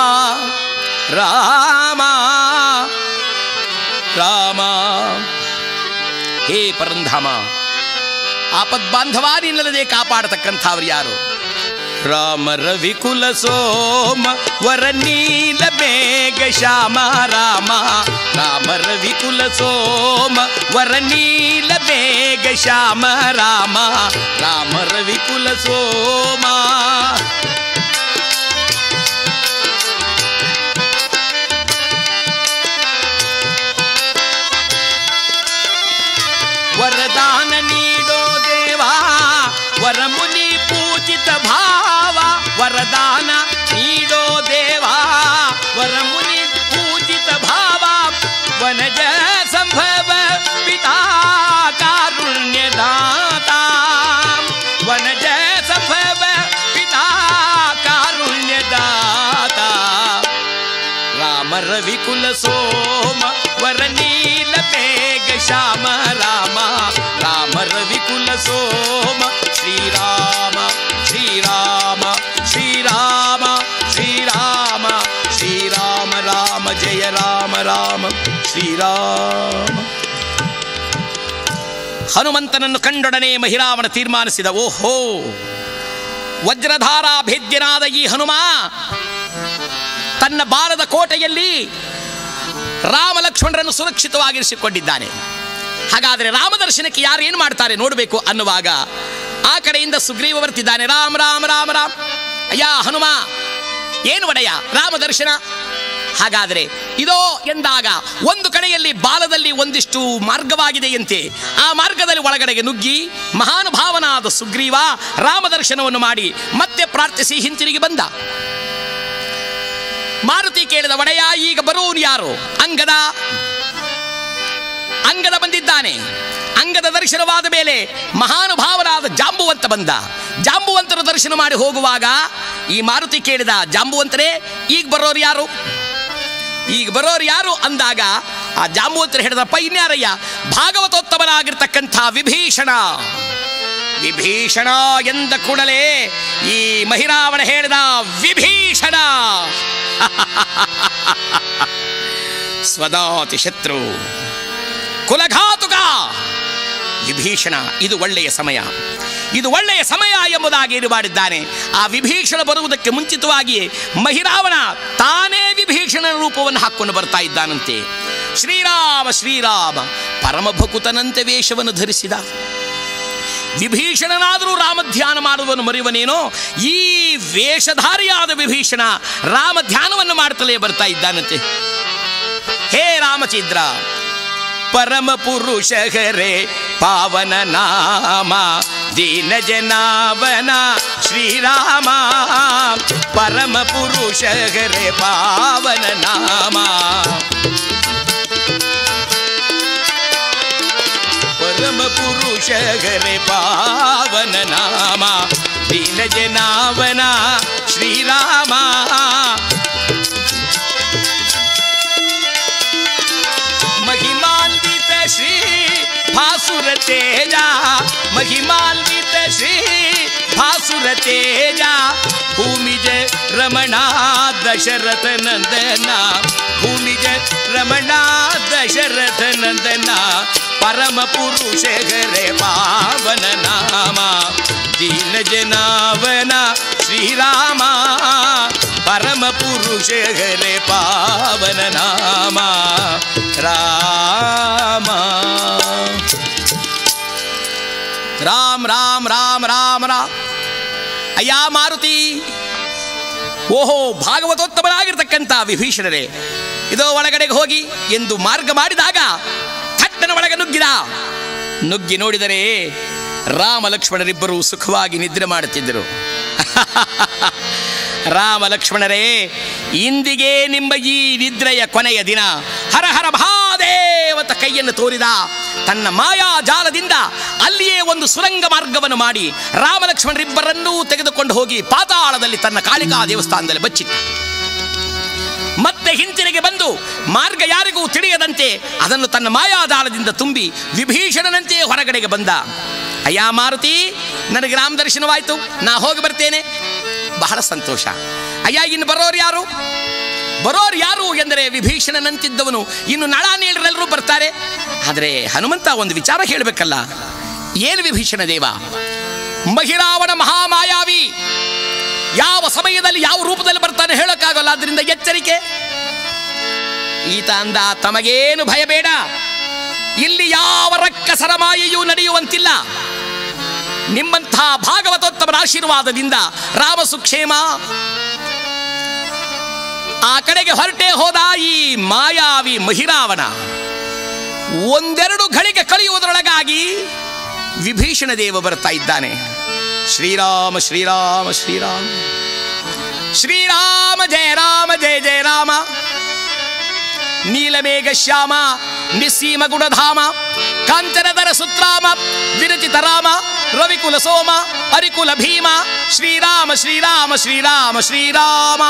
ರಾಮ ರಾಮ ಹೇ ಪರಂಧಾಮ. ಆಪದ್ ಬಾಂಧವ ನಿನ್ನಲ್ಲದೆ ಕಾಪಾಡತಕ್ಕಂಥವ್ರು ಯಾರು? ರಾಮ ರವಿಕುಲ ಸೋಮ ವರ ನೀಲ ಮೇಘ ಶ್ಯಾಮ ರಾಮ. ರಾಮ ರವಿಕುಲ ಸೋಮ ವರ ನೀಲ ಮೇಘ ಶ್ಯಾಮ ರಾಮ. ರಾಮ ರವಿಕುಲ ಸೋಮ. ವರದಾನ ನೀಡೋ ದೇವಾ ವರ ಮುನಿ ಪೂಜಿತ ಭಾವ. ವರದಾನ ನೀಡೋ ದೇವಾ ವರ ಮುನಿ ಪೂಜಿತ ಭಾವ. ವನಜ ಸಂಭವ ಪಿತಾ ಕಾರುಣ್ಯದಾತ. ವನಜ ಸಂಭವ ಪಿತಾ ಕಾರುಣ್ಯದಾತ. ರಾಮ ರವಿಕುಲ ಸೋಮ ವರ ನೀಲ ಮೇಘ ಶ್ಯಾಮ ರಾಮ. ರಾಮ ರವಿಕುಲ ಸೋಮ. ಶ್ರೀರಾಮ ಶ್ರೀರಾಮ ಶ್ರೀರಾಮ ಶ್ರೀರಾಮ ಶ್ರೀರಾಮ ರಾಮ ಜಯ ರಾಮ ರಾಮ ಶ್ರೀರಾಮ. ಹನುಮಂತನನ್ನು ಕಂಡೊಡನೆ ಮಹಿರಾವಣ ತೀರ್ಮಾನಿಸಿದ, ಓಹೋ ವಜ್ರಧಾರಾ ಭೇದ್ಯನಾದ ಈ ಹನುಮ ತನ್ನ ಬಾಲದ ಕೋಟೆಯಲ್ಲಿ ರಾಮ ಲಕ್ಷ್ಮಣರನ್ನು ಸುರಕ್ಷಿತವಾಗಿರಿಸಿಕೊಂಡಿದ್ದಾನೆ. ಹಾಗಾದರೆ ರಾಮದರ್ಶನಕ್ಕೆ ಯಾರು ಏನು ಮಾಡ್ತಾರೆ ನೋಡಬೇಕು ಅನ್ನುವಾಗ ಆ ಕಡೆಯಿಂದ ಸುಗ್ರೀವ ಬರ್ತಿದ್ದಾನೆ. ರಾಮ್ ರಾಮ್ ರಾಮ್ ರಾಮ್. ಅಯ್ಯ ಹನುಮ, ಏನು ಒಡೆಯ ರಾಮದರ್ಶನ? ಹಾಗಾದರೆ ಇದೋ ಎಂದಾಗ ಒಂದು ಕಡೆಯಲ್ಲಿ ಬಾಲದಲ್ಲಿ ಒಂದಿಷ್ಟು ಮಾರ್ಗವಾಗಿದೆಯಂತೆ. ಆ ಮಾರ್ಗದಲ್ಲಿ ಒಳಗಡೆಗೆ ನುಗ್ಗಿ ಮಹಾನುಭಾವನಾದ ಸುಗ್ರೀವ ರಾಮದರ್ಶನವನ್ನು ಮಾಡಿ ಮತ್ತೆ ಪ್ರಾರ್ಥಿಸಿ ಹಿಂತಿರುಗಿ ಬಂದ. ಮಾರುತಿ ಕೇಳಿದ, ಒಡೆಯ ಈಗ ಬರುವನು ಯಾರು? ಅಂಗದ. ಅಂಗದ ಬಂದಿದ್ದಾನೆ. ಅಂಗದ ದರ್ಶನವಾದ ಮೇಲೆ ಮಹಾನುಭಾವನಾದ ಜಾಂಬುವಂತ ಬಂದ. ಜಾಂಬುವಂತರ ದರ್ಶನ ಮಾಡಿ ಹೋಗುವಾಗ ಈ ಮಾರುತಿ ಕೇಳಿದ, ಜಾಂಬುವಂತರೇ ಈಗ ಬರೋರು ಯಾರು? ಈಗ ಬರೋರು ಯಾರು ಅಂದಾಗ ಆ ಜಾಂಬುವಂತರು ಹೇಳಿದಪ್ಪ, ಇನ್ಯಾರಯ್ಯ, ಭಾಗವತೋತ್ತಮನಾಗಿರ್ತಕ್ಕಂಥ ವಿಭೀಷಣ. ವಿಭೀಷಣ ಎಂದ ಕೂಡಲೇ ಈ ಮಹಿರಾವಣ ಹೇಳಿದ, ವಿಭೀಷಣ ಸ್ವದಾತಿ ಶತ್ರು ಕುಲಘಾತುಕ ವಿಭೀಷಣ. ಇದು ಒಳ್ಳೆಯ ಸಮಯ, ಇದು ಒಳ್ಳೆಯ ಸಮಯ ಎಂಬುದಾಗಿ ಏನು ಮಾಡಿದ್ದಾನೆ. ಆ ವಿಭೀಷಣ ಬರುವುದಕ್ಕೆ ಮುಂಚಿತವಾಗಿಯೇ ಮಹಿರಾವಣ ತಾನೇ ವಿಭೀಷಣನ ರೂಪವನ್ನು ಹಾಕ್ಕೊಂಡು ಬರ್ತಾ ಇದ್ದಾನಂತೆ. ಶ್ರೀರಾಮ ಶ್ರೀರಾಮ ಪರಮಭಕುತನಂತೆ ವೇಷವನ್ನು ಧರಿಸಿದ. ವಿಭೀಷಣನಾದರೂ ರಾಮಧ್ಯಾನ ಮಾಡುವನು ಮರೆಯುವನೇನೋ, ಈ ವೇಷಧಾರಿಯಾದ ವಿಭೀಷಣ ರಾಮಧ್ಯಾನವನ್ನು ಮಾಡುತ್ತಲೇ ಬರ್ತಾ ಇದ್ದಾನಂತೆ. ಹೇ ರಾಮಚಂದ್ರ, ಪರಮ ಪುರುಷ ಹರೇ ಪಾವನ ನಾಮ ದೀನ ಜನಾವನ ಶ್ರೀರಾಮ. ಪರಮ ಪುರುಷ ಹರೇ ಪಾವನ ನಾಮ, ಪರಮ ಪುರುಷ ಹರೇ ಪಾವನ ನಾಮ ದೀನ ಜನಾವನ ಶ್ರೀರಾಮ. महिमान्वित श्री भासुर तेजा, महिमान्वित श्री भासुर तेजा, भूमिज रमणा दशरथ नंदना, भूमिज रमणा दशरथ नंदना. परम पुरुष हरे पावन नामा दीन जनावना श्रीरामा. परम पुरुष हरे पावन नामा ರಾಮ. ರಾಮ್ ರಾಮ್ ರಾಮ್ ರಾಮ್ ರಾಮ್. ಅಯ್ಯ ಮಾರುತಿ, ಓಹೋ ಭಾಗವತೋತ್ತಮರಾಗಿರ್ತಕ್ಕಂಥ ವಿಭೀಷಣರೇ, ಇದೋ ಒಳಗಡೆಗೆ ಹೋಗಿ ಎಂದು ಮಾರ್ಗ ಮಾಡಿದಾಗ ಥಟ್ಟನ ಒಳಗೆ ನುಗ್ಗಿದ. ನುಗ್ಗಿ ನೋಡಿದರೆ ರಾಮ ಲಕ್ಷ್ಮಣರಿಬ್ಬರು ಸುಖವಾಗಿ ನಿದ್ರೆ ಮಾಡುತ್ತಿದ್ದರು. ರಾಮ ಲಕ್ಷ್ಮಣರೇ, ಇಂದಿಗೆ ನಿಮ್ಮ ಈ ನಿದ್ರೆಯ ಕೊನೆಯ ದಿನ. ಹರ ಹರ ಮಹಾದೇವತ ಕೈಯನ್ನು ತೋರಿದ. ತನ್ನ ಮಾಯಾ ಜಾಲದಿಂದ ಅಲ್ಲಿಯೇ ಒಂದು ಸುರಂಗ ಮಾರ್ಗವನ್ನು ಮಾಡಿ ರಾಮ ಲಕ್ಷ್ಮಣರಿಬ್ಬರನ್ನೂ ತೆಗೆದುಕೊಂಡು ಹೋಗಿ ಪಾತಾಳದಲ್ಲಿ ತನ್ನ ಕಾಳಿಕಾ ದೇವಸ್ಥಾನದಲ್ಲಿ ಬಚ್ಚಿತ್ತು. ಮತ್ತೆ ಹಿಂತಿರುಗಿ ಬಂದು ಮಾರ್ಗ ಯಾರಿಗೂ ತಿಳಿಯದಂತೆ ಅದನ್ನು ತನ್ನ ಮಾಯಾಜಾಲದಿಂದ ತುಂಬಿ ವಿಭೀಷಣನಂತೆ ಹೊರಗಡೆಗೆ ಬಂದ. ಅಯ್ಯ ಮಾರುತಿ, ನನಗೆ ರಾಮ ದರ್ಶನವಾಯಿತು, ನಾ ಹೋಗಿ ಬರ್ತೇನೆ. ಬಹಳ ಸಂತೋಷ. ಅಯ್ಯ, ಇನ್ನು ಬರೋರು ಯಾರು ಬರೋರು ಯಾರು ಎಂದರೆ ವಿಭೀಷಣನಂತಿದ್ದವನು ಇನ್ನು ನಳ ನೀಳರೆಲ್ಲರೂ ಬರ್ತಾರೆ. ಆದರೆ ಹನುಮಂತ ಒಂದು ವಿಚಾರ ಹೇಳಬೇಕಲ್ಲ. ಏನು ವಿಭೀಷಣ ದೇವ? ಮಹಿರಾವಣ ಮಹಾಮಾಯಾವಿ, ಯಾವ ಸಮಯದಲ್ಲಿ ಯಾವ ರೂಪದಲ್ಲಿ ಬರ್ತಾನೆ ಹೇಳಕ್ಕಾಗಲ್ಲ. ಅದರಿಂದ ಎಚ್ಚರಿಕೆ. ಈತ ಅಂದ, ತಮಗೇನು ಭಯ ಬೇಡ, ಇಲ್ಲಿ ಯಾವ ರಕ್ಕಸರ ಮಾಯೆಯೂ ನಡೆಯುವಂತಿಲ್ಲ. ನಿಮ್ಮಂಥ ಭಾಗವತೋತ್ತಮರ ಆಶೀರ್ವಾದದಿಂದ ರಾಮ ಸುಕ್ಷೇಮ. ಆ ಕಡೆಗೆ ಹೊರಟೇ ಹೋದ ಈ ಮಾಯಾವಿ ಮಹಿರಾವಣ. ಒಂದೆರಡು ಘಳಿಗೆ ಕಳೆಯುವುದರೊಳಗಾಗಿ ವಿಭೀಷಣ ದೇವ ಬರ್ತಾ ಇದ್ದಾನೆ. ಶ್ರೀರಾಮ ಶ್ರೀರಾಮ ಶ್ರೀರಾಮ ಶ್ರೀರಾಮ ಜಯ ರಾಮ ಜಯ ಜಯ ರಾಮ. ನೀಲಮೇಘ ಶ್ಯಾಮ ನಿಸ್ಸೀಮ ಗುಣಧಾಮ ಕಾಂಚನದರ ಸುತ್ರಾಮ ವಿರಚಿತ ರಾಮ ರವಿಕುಲ ಸೋಮ ಹರಿಕುಲ ಭೀಮ ಶ್ರೀರಾಮ ಶ್ರೀರಾಮ ಶ್ರೀರಾಮ ಶ್ರೀರಾಮ.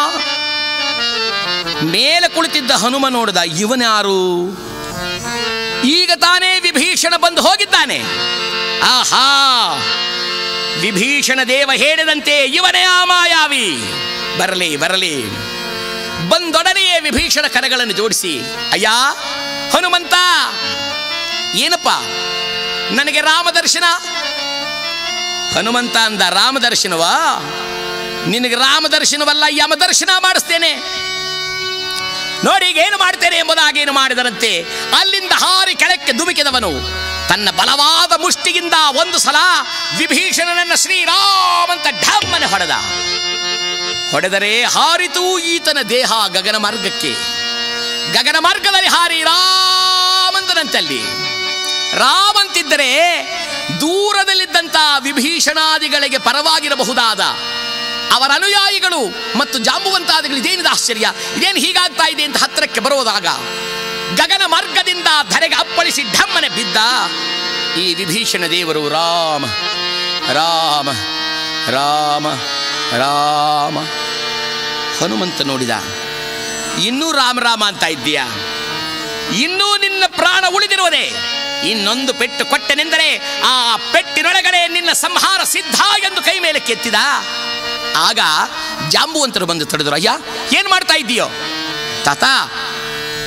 ಮೇಲೆ ಕುಳಿತಿದ್ದ ಹನುಮ ನೋಡಿದ, ಇವನ್ಯಾರು? ಈಗ ತಾನೇ ವಿಭೀಷಣ ಬಂದು ಹೋಗಿದ್ದಾನೆ. ಆಹಾ, ವಿಭೀಷಣ ದೇವ ಹೇಳಿದಂತೆ ಇವನೇ ಆ ಮಾಯಾವಿ. ಬರಲಿ ಬರಲಿ. ಬಂದೊಡನೆಯೇ ವಿಭೀಷಣ ಕರಗಳನ್ನು ಜೋಡಿಸಿ, ಅಯ್ಯ ಹನುಮಂತ, ಏನಪ್ಪ ನನಗೆ ರಾಮದರ್ಶನ? ಹನುಮಂತ ಅಂದ, ರಾಮದರ್ಶನವಾ? ನಿನಗೆ ರಾಮದರ್ಶನವಲ್ಲ, ಯಮದರ್ಶನ ಮಾಡಿಸ್ತೇನೆ. ನೋಡಿ ಈಗ ಏನು ಮಾಡ್ತೇನೆ ಎಂಬುದಾಗೇನು ಮಾಡಿದರಂತೆ. ಅಲ್ಲಿಂದ ಹಾರಿ ಕೆಳಕ್ಕೆ ಧುಮುಕಿದವನು ತನ್ನ ಬಲವಾದ ಮುಷ್ಟಿಯಿಂದ ಒಂದು ಸಲ ವಿಭೀಷಣನನ್ನ ಶ್ರೀರಾಮಂತ ಢಮ್ಮನೆ ಹೊಡೆದ. ಹೊಡೆದರೆ ಹಾರಿತು ಈತನ ದೇಹ ಗಗನ ಮಾರ್ಗಕ್ಕೆ. ಗಗನ ಮಾರ್ಗದಲ್ಲಿ ಹಾರಿ ರಾಮಂತನಂತಲ್ಲಿ. ರಾಮಂತಿದ್ದರೆ ದೂರದಲ್ಲಿದ್ದಂಥ ವಿಭೀಷಣಾದಿಗಳಿಗೆ ಪರವಾಗಿರಬಹುದಾದ ಅವರ ಅನುಯಾಯಿಗಳು ಮತ್ತು ಜಾಂಬುವಂತಾದಿಗಳು ಇದೇನಿದೆ ಆಶ್ಚರ್ಯ, ಇದೇನು ಹೀಗಾಗ್ತಾ ಇದೆ ಅಂತ ಹತ್ತಿರಕ್ಕೆ ಬರುವುದಾಗ ಗಗನ ಮಾರ್ಗದಿಂದ ಧರೆಗೆ ಅಪ್ಪಳಿಸಿ ಢಮ್ಮನೆ ಬಿದ್ದ ಈ ವಿಭೀಷಣ ದೇವರು. ರಾಮ ರಾಮ ರಾಮ ರಾಮ. ಹನುಮಂತ ನೋಡಿದ, ಇನ್ನೂ ರಾಮ ರಾಮ ಅಂತ ಇದ್ದೀಯಾ? ಇನ್ನೂ ನಿನ್ನ ಪ್ರಾಣ ಉಳಿದಿರುವುದೇ? ಇನ್ನೊಂದು ಪೆಟ್ಟು ಕೊಟ್ಟೆನೆಂದರೆ ಆ ಪೆಟ್ಟಿನೊಳಗಡೆ ನಿನ್ನ ಸಂಹಾರ ಸಿದ್ಧ ಎಂದು ಕೈ ಮೇಲೆ ಕೆತ್ತಿದ. ಆಗ ಜಾಂಬುವಂತರು ಬಂದು ತಡೆದರು. ಅಯ್ಯ, ಏನ್ ಮಾಡ್ತಾ ಇದ್ದೀಯೋ? ತಾತ, ಈಗ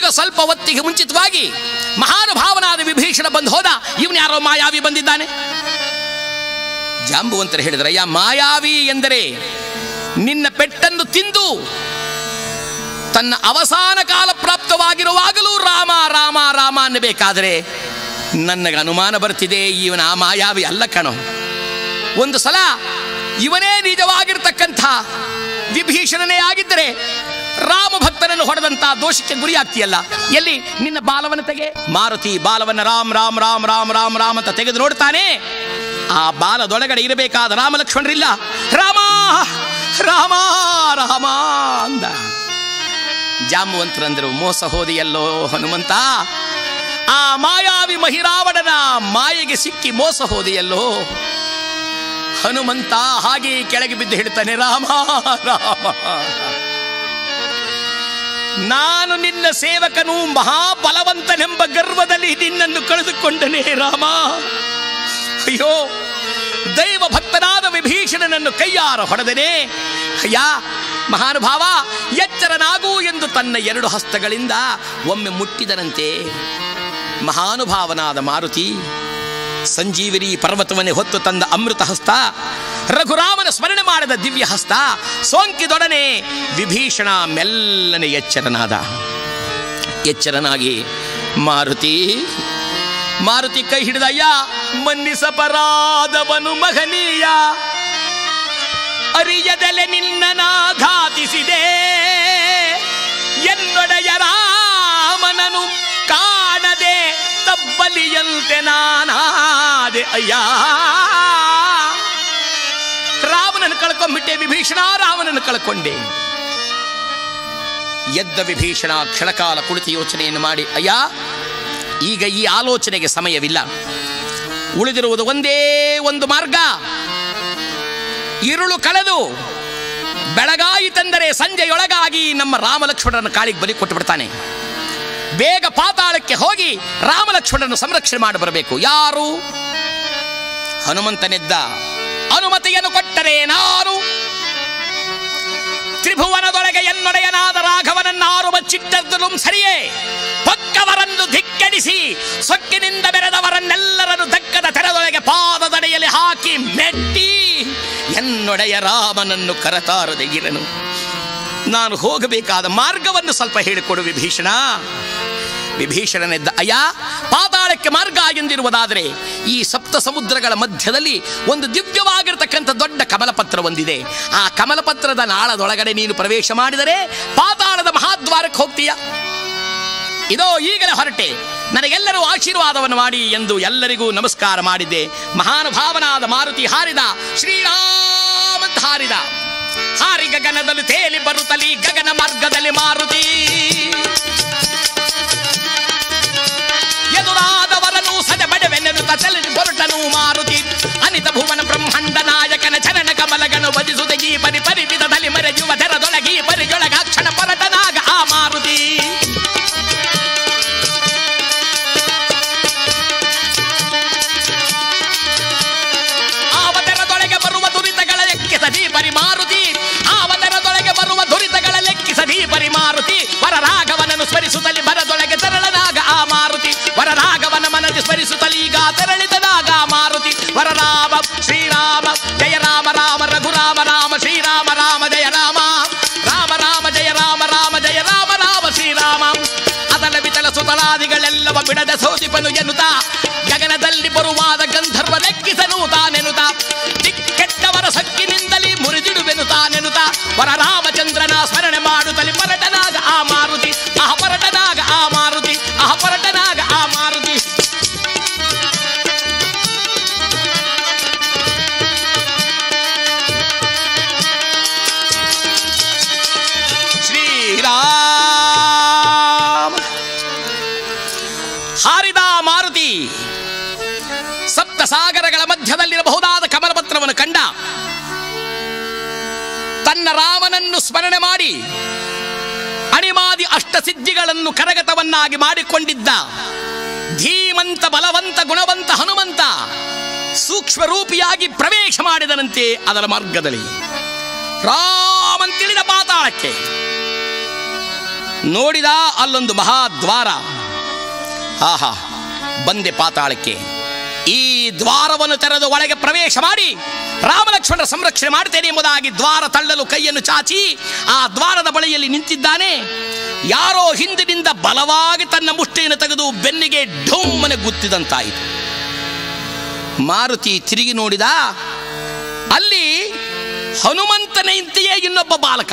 ಸ್ವಲ್ಪ ಹೊತ್ತಿಗೆ ಮುಂಚಿತವಾಗಿ ಮಹಾನುಭಾವನಾದ ವಿಭೀಷಣ ಬಂದು ಹೋದ. ಇವನು ಯಾರೋ ಮಾಯಾವಿ ಬಂದಿದ್ದಾನೆ. ಜಾಂಬುವಂತರು ಹೇಳಿದ್ರಯ್ಯ, ಮಾಯಾವಿ ಎಂದರೆ ನಿನ್ನ ಪೆಟ್ಟನ್ನು ತಿಂದು ತನ್ನ ಅವಸಾನ ಕಾಲ ಪ್ರಾಪ್ತವಾಗಿರುವಾಗಲೂ ರಾಮ ರಾಮ ರಾಮ ಅನ್ನಬೇಕಾದರೆ ನನಗೆ ಅನುಮಾನ ಬರ್ತಿದೆ, ಇವನ ಆ ಮಾಯಾವಿ ಅಲ್ಲ ಕಣೋ. ಒಂದು ಸಲ ಇವನೇ ನಿಜವಾಗಿರ್ತಕ್ಕಂಥ ವಿಭೀಷಣನೇ ಆಗಿದ್ದರೆ ರಾಮ ಭಕ್ತನನ್ನು ಹೊಡೆದಂತ ದೋಷಕ್ಕೆ ಗುರಿಯಾಗ್ತೀಯಲ್ಲ. ಎಲ್ಲಿ ನಿನ್ನ ಬಾಲವನ್ನು ತೆಗೆ. ಮಾರುತಿ ಬಾಲವನ್ನು ರಾಮ್ ರಾಮ್ ರಾಮ್ ರಾಮ್ ರಾಮ್ ರಾಮ್ ಅಂತ ತೆಗೆದು ನೋಡ್ತಾನೆ. ಆ ಬಾಲದೊಳಗಡೆ ಇರಬೇಕಾದ ರಾಮ ಲಕ್ಷ್ಮಣರಿಲ್ಲ. ರಾಮ ರಾಮ ರಾಮ ಅಂದ. ಜಾಂಬುವಂತರಂದರು, ಮೋಸ ಹೋದಿಯಲ್ಲೋ ಹನುಮಂತ, ಆ ಮಾಯಾವಿ ಮಹಿರಾವಣನ ಮಾಯೆಗೆ ಸಿಕ್ಕಿ ಮೋಸ ಹೋದಿಯಲ್ಲೋ ಹನುಮಂತ. ಹಾಗೆ ಕೆಳಗೆ ಬಿದ್ದು ಹೇಳ್ತಾನೆ, ರಾಮ ರಾಮ, ನಾನು ನಿನ್ನ ಸೇವಕನು, ಮಹಾಬಲವಂತನೆಂಬ ಗರ್ವದಲ್ಲಿ ನಿನ್ನನ್ನು ಕಳೆದುಕೊಂಡನೆ ರಾಮ. ಅಯ್ಯೋ, ದೈವ ಭಕ್ತನಾದ ವಿಭೀಷಣನನ್ನು ಕೈಯಾರ ಹೊಡೆದನೆ. ಅಯ್ಯ ಮಹಾನುಭಾವ, ಎಚ್ಚರನಾಗು ಎಂದು ತನ್ನ ಎರಡು ಹಸ್ತಗಳಿಂದ ಒಮ್ಮೆ ಮುಟ್ಟಿದನಂತೆ. ಮಹಾನುಭಾವನಾದ ಮಾರುತಿ ಸಂಜೀವಿನಿ ಪರ್ವತವನ್ನೇ ಹೊತ್ತು ತಂದ ಅಮೃತ ಹಸ್ತ, ರಘುರಾಮನ ಸ್ಮರಣೆ ಮಾಡಿದ ದಿವ್ಯ ಹಸ್ತ ಸೋಂಕಿದೊಡನೆ ವಿಭೀಷಣ ಮೆಲ್ಲನೆ ಎಚ್ಚರನಾದ. ಎಚ್ಚರನಾಗಿ ಮಾರುತಿ ಮಾರುತಿ ಕೈ ಹಿಡಿದಯ್ಯ, ಮನ್ನಿಸಪರಾಧವನು ಮಹನೀಯ, ಅರಿಯದಲೆ ನಿನ್ನನಾಘಾತಿಸಿದೆ, ಎನ್ನೊಡೆಯ ರಾಮನನು ಕಾಣದೆ ತಬ್ಬಲಿಯಂತೆ ನಾನಾದೆ. ಅಯ್ಯ, ರಾಮನನ್ನು ಕಳ್ಕೊಂಡ್ಬಿಟ್ಟೆ ವಿಭೀಷಣ, ರಾಮನನ್ನು ಕಳ್ಕೊಂಡೆ. ಎದ್ದ ವಿಭೀಷಣ ಕ್ಷಣಕಾಲ ಕುಳಿತು ಯೋಚನೆಯನ್ನು ಮಾಡಿ, ಅಯ್ಯ ಈಗ ಈ ಆಲೋಚನೆಗೆ ಸಮಯವಿಲ್ಲ. ಉಳಿದಿರುವುದು ಒಂದೇ ಒಂದು ಮಾರ್ಗ. ಇರುಳು ಕಳೆದು ಬೆಳಗಾಯಿತೆಂದರೆ ಸಂಜೆಯೊಳಗಾಗಿ ನಮ್ಮ ರಾಮಲಕ್ಷ್ಮಣರನ್ನು ಕಾಳಿಗೆ ಬಲಿ ಕೊಟ್ಟು ಬಿಡ್ತಾನೆ. ಬೇಗ ಪಾತಾಳಕ್ಕೆ ಹೋಗಿ ರಾಮಲಕ್ಷ್ಮಣರನ್ನು ಸಂರಕ್ಷಣೆ ಮಾಡಿ ಬರಬೇಕು. ಯಾರು? ಹನುಮಂತನೆದ್ದ. ಅನುಮತಿಯನ್ನು ಕೊಟ್ಟರೆ ನಾನು ತ್ರಿಭುವನದೊಳಗೆ ಎನ್ನೊಡೆಯನಾದ ರಾಘವನನ್ನಾರು ಬಚ್ಚಿಟ್ಟದ್ದಲು ಸರಿಯೇ, ಪಕ್ಕವರನ್ನು ಧಿಕ್ಕಡಿಸಿ ಸೊಕ್ಕಿನಿಂದ ಬೆರೆದವರನ್ನೆಲ್ಲರನ್ನು ದಕ್ಕದ ತೆರದೊಳಗೆ ಪಾದದಡೆಯಲ್ಲಿ ಹಾಕಿ ಮೆಟ್ಟಿ ಎನ್ನೊಡೆಯ ರಾಮನನ್ನು ಕರತಾರದೆ ಇರನು. ನಾನು ಹೋಗಬೇಕಾದ ಮಾರ್ಗವನ್ನು ಸ್ವಲ್ಪ ಹೇಳಿಕೊಡು ವಿಭೀಷಣ. ವಿಭೀಷಣನೆದ್ದ. ಅಯ್ಯ, ಪಾತಾಳಕ್ಕೆ ಮಾರ್ಗ ಎಂದಿರುವುದಾದರೆ ಈ ಸಪ್ತ ಸಮುದ್ರಗಳ ಮಧ್ಯದಲ್ಲಿ ಒಂದು ದಿವ್ಯವಾಗಿರತಕ್ಕಂಥ ದೊಡ್ಡ ಕಮಲಪತ್ರ ಒಂದಿದೆ. ಆ ಕಮಲಪತ್ರದ ನಾಳದೊಳಗಡೆ ನೀನು ಪ್ರವೇಶ ಮಾಡಿದರೆ ಪಾತಾಳದ ಮಹಾದ್ವಾರಕ್ಕೆ ಹೋಗ್ತೀಯ. ಇದೋ ಈಗಲೇ ಹೊರಟೆ, ನನಗೆಲ್ಲರೂ ಆಶೀರ್ವಾದವನ್ನು ಮಾಡಿ ಎಂದು ಎಲ್ಲರಿಗೂ ನಮಸ್ಕಾರ ಮಾಡಿದ್ದೆ. ಮಹಾನುಭಾವನಾದ ಮಾರುತಿ ಹಾರಿದ, ಶ್ರೀರಾಮಂತ ಹಾರಿದ. ಹಾರಿ ಗಗನದಲ್ಲಿ ತೇಲಿ ಬರುತ್ತಲಿ ಗಗನ ಮಾರ್ಗದಲ್ಲಿ ಮಾರುತಿ, ಎದುರಾದವರನು ಸದೆ ಬಡವೆನ್ನೆನುತ್ತ ಚಲಿಸಿ ಹೊರಟನು ಮಾರುತಿ. ಅನಿತ ಭುವನ ಬ್ರಹ್ಮಾಂಡ ನಾಯಕನ ಚರಣ ಕಮಲಗನು ಭಜಿಸುತ್ತ ಈ ಪರಿ ಪರಿವಿಧದಲ್ಲಿ ಮರೆಯುವ ತೆರದೊಳಗಿ ಪರಿಜೊಳಗ ಕ್ಷಣ ಪರಟನಾಗ ಆ ಮಾರುತಿ. ಆವತೆರದೊಳಗೆ ಬರುವ ದುರಿತಗಳ ಲೆಕ್ಕಿಸದಿ ಪರಿ ಮಾರುತಿ, ಆವತೆರದೊಳಗೆ ಬರುವ ದುರಿತಗಳ ಲೆಕ್ಕಿಸದಿ ಪರಿ ಮಾರುತಿ. ವರರಾಘವನನ್ನು ಸ್ಮರಿಸುತ್ತಲಿ ಬರದೊಳಗೆ ತೆರಳನಾಗ ಆ ಮಾರುತಿ, ವರರಾಘವನ ಮನದಿ ಸ್ಮರಿಸುತ್ತಲೀಗ ತೆರಳಿದನಾಗ ಮಾರುತಿ. ವರರಾಮ ಶ್ರೀರಾಮ ಜಯ ರಾಮ ರಾಮ ರಘುರಾಮ ರಾಮ ಶ್ರೀರಾಮ ರಾಮ ಜಯ ರಾಮ ರಾಮ ರಾಮ ಜಯ ರಾಮ ರಾಮ ಜಯ ರಾಮ ರಾಮ ಶ್ರೀರಾಮ. ಅದಲ ವಿತಲ ಸುತಲಾದಿಗಳೆಲ್ಲವ ಬಿಡದ ಸೋದಿಪನು ಎನ್ನುತ್ತ ಗಗನದಲ್ಲಿ ಬರುವಾದ ಗಂಧರ್ವ ಲೆಕ್ಕಿಸನು ತಾನೆನುತ, ದಿಕ್ಕೆಟ್ಟವರ ಸಕ್ಕಿನಿಂದಲೇ ಮುರಿದಿಡುವೆನು ತಾನೆನುತ. ವರ ರಾಮಚಂದ್ರನ ಸ್ಮರಣೆ ಮಾಡುತ್ತಲಿ ಪರಟನಾಗ ಆ ಮಾರುತಿ, ಅಹ ಪರಟನಾಗ ಆ ಮಾರುತಿ, ಅಹ ಪರಟನಾಗ ಆ ಮಾರುತಿ. ಶ್ರೀರಾಮ ಹಾರಿದ ಮಾರುತಿ ಸಪ್ತ ಸಾಗರಗಳ ಮಧ್ಯದಲ್ಲಿರಬಹುದಾದ ಕಮಲಪತ್ರವನ್ನು ಕಂಡ. ತನ್ನ ರಾಮನನ್ನು ಸ್ಮರಣೆ ಮಾಡಿ ಅಣಿಮಾದಿ ಅಷ್ಟಸಿದ್ಧಿಗಳನ್ನು ಕರಗತವನ್ನಾಗಿ ಮಾಡಿಕೊಂಡಿದ್ದ ಧೀಮಂತ ಬಲವಂತ ಗುಣವಂತ ಹನುಮಂತ ಸೂಕ್ಷ್ಮ ರೂಪಿಯಾಗಿ ಪ್ರವೇಶ ಮಾಡಿದನಂತೆ ಅದರ ಮಾರ್ಗದಲ್ಲಿ. ರಾಮಂತಿಳಿದ ಪಾತಾಳಕ್ಕೆ ನೋಡಿದ ಅಲ್ಲೊಂದು ಮಹಾದ್ವಾರ. ಆಹಾ, ಬಂದೆ ಪಾತಾಳಕ್ಕೆ. ಈ ದ್ವಾರವನ್ನು ತೆರೆದು ಒಳಗೆ ಪ್ರವೇಶ ಮಾಡಿ ರಾಮಲಕ್ಷ್ಮಣರ ಸಂರಕ್ಷಣೆ ಮಾಡ್ತೇನೆ ಎಂಬುದಾಗಿ ದ್ವಾರ ತಳ್ಳಲು ಕೈಯನ್ನು ಚಾಚಿ ಆ ದ್ವಾರದ ಬಳಿಯಲ್ಲಿ ನಿಂತಿದ್ದಾನೆ. ಯಾರೋ ಹಿಂದಿನಿಂದ ಬಲವಾಗಿ ತನ್ನ ಮುಷ್ಟಿಯನ್ನು ತೆಗೆದು ಬೆನ್ನಿಗೆ ಢುಮ್ಮನೆ ಗುತ್ತಿದಂತಾಯಿತು. ಮಾರುತಿ ತಿರುಗಿ ನೋಡಿದ, ಅಲ್ಲಿ ಹನುಮಂತನಂತೆಯೇ ಇನ್ನೊಬ್ಬ ಬಾಲಕ.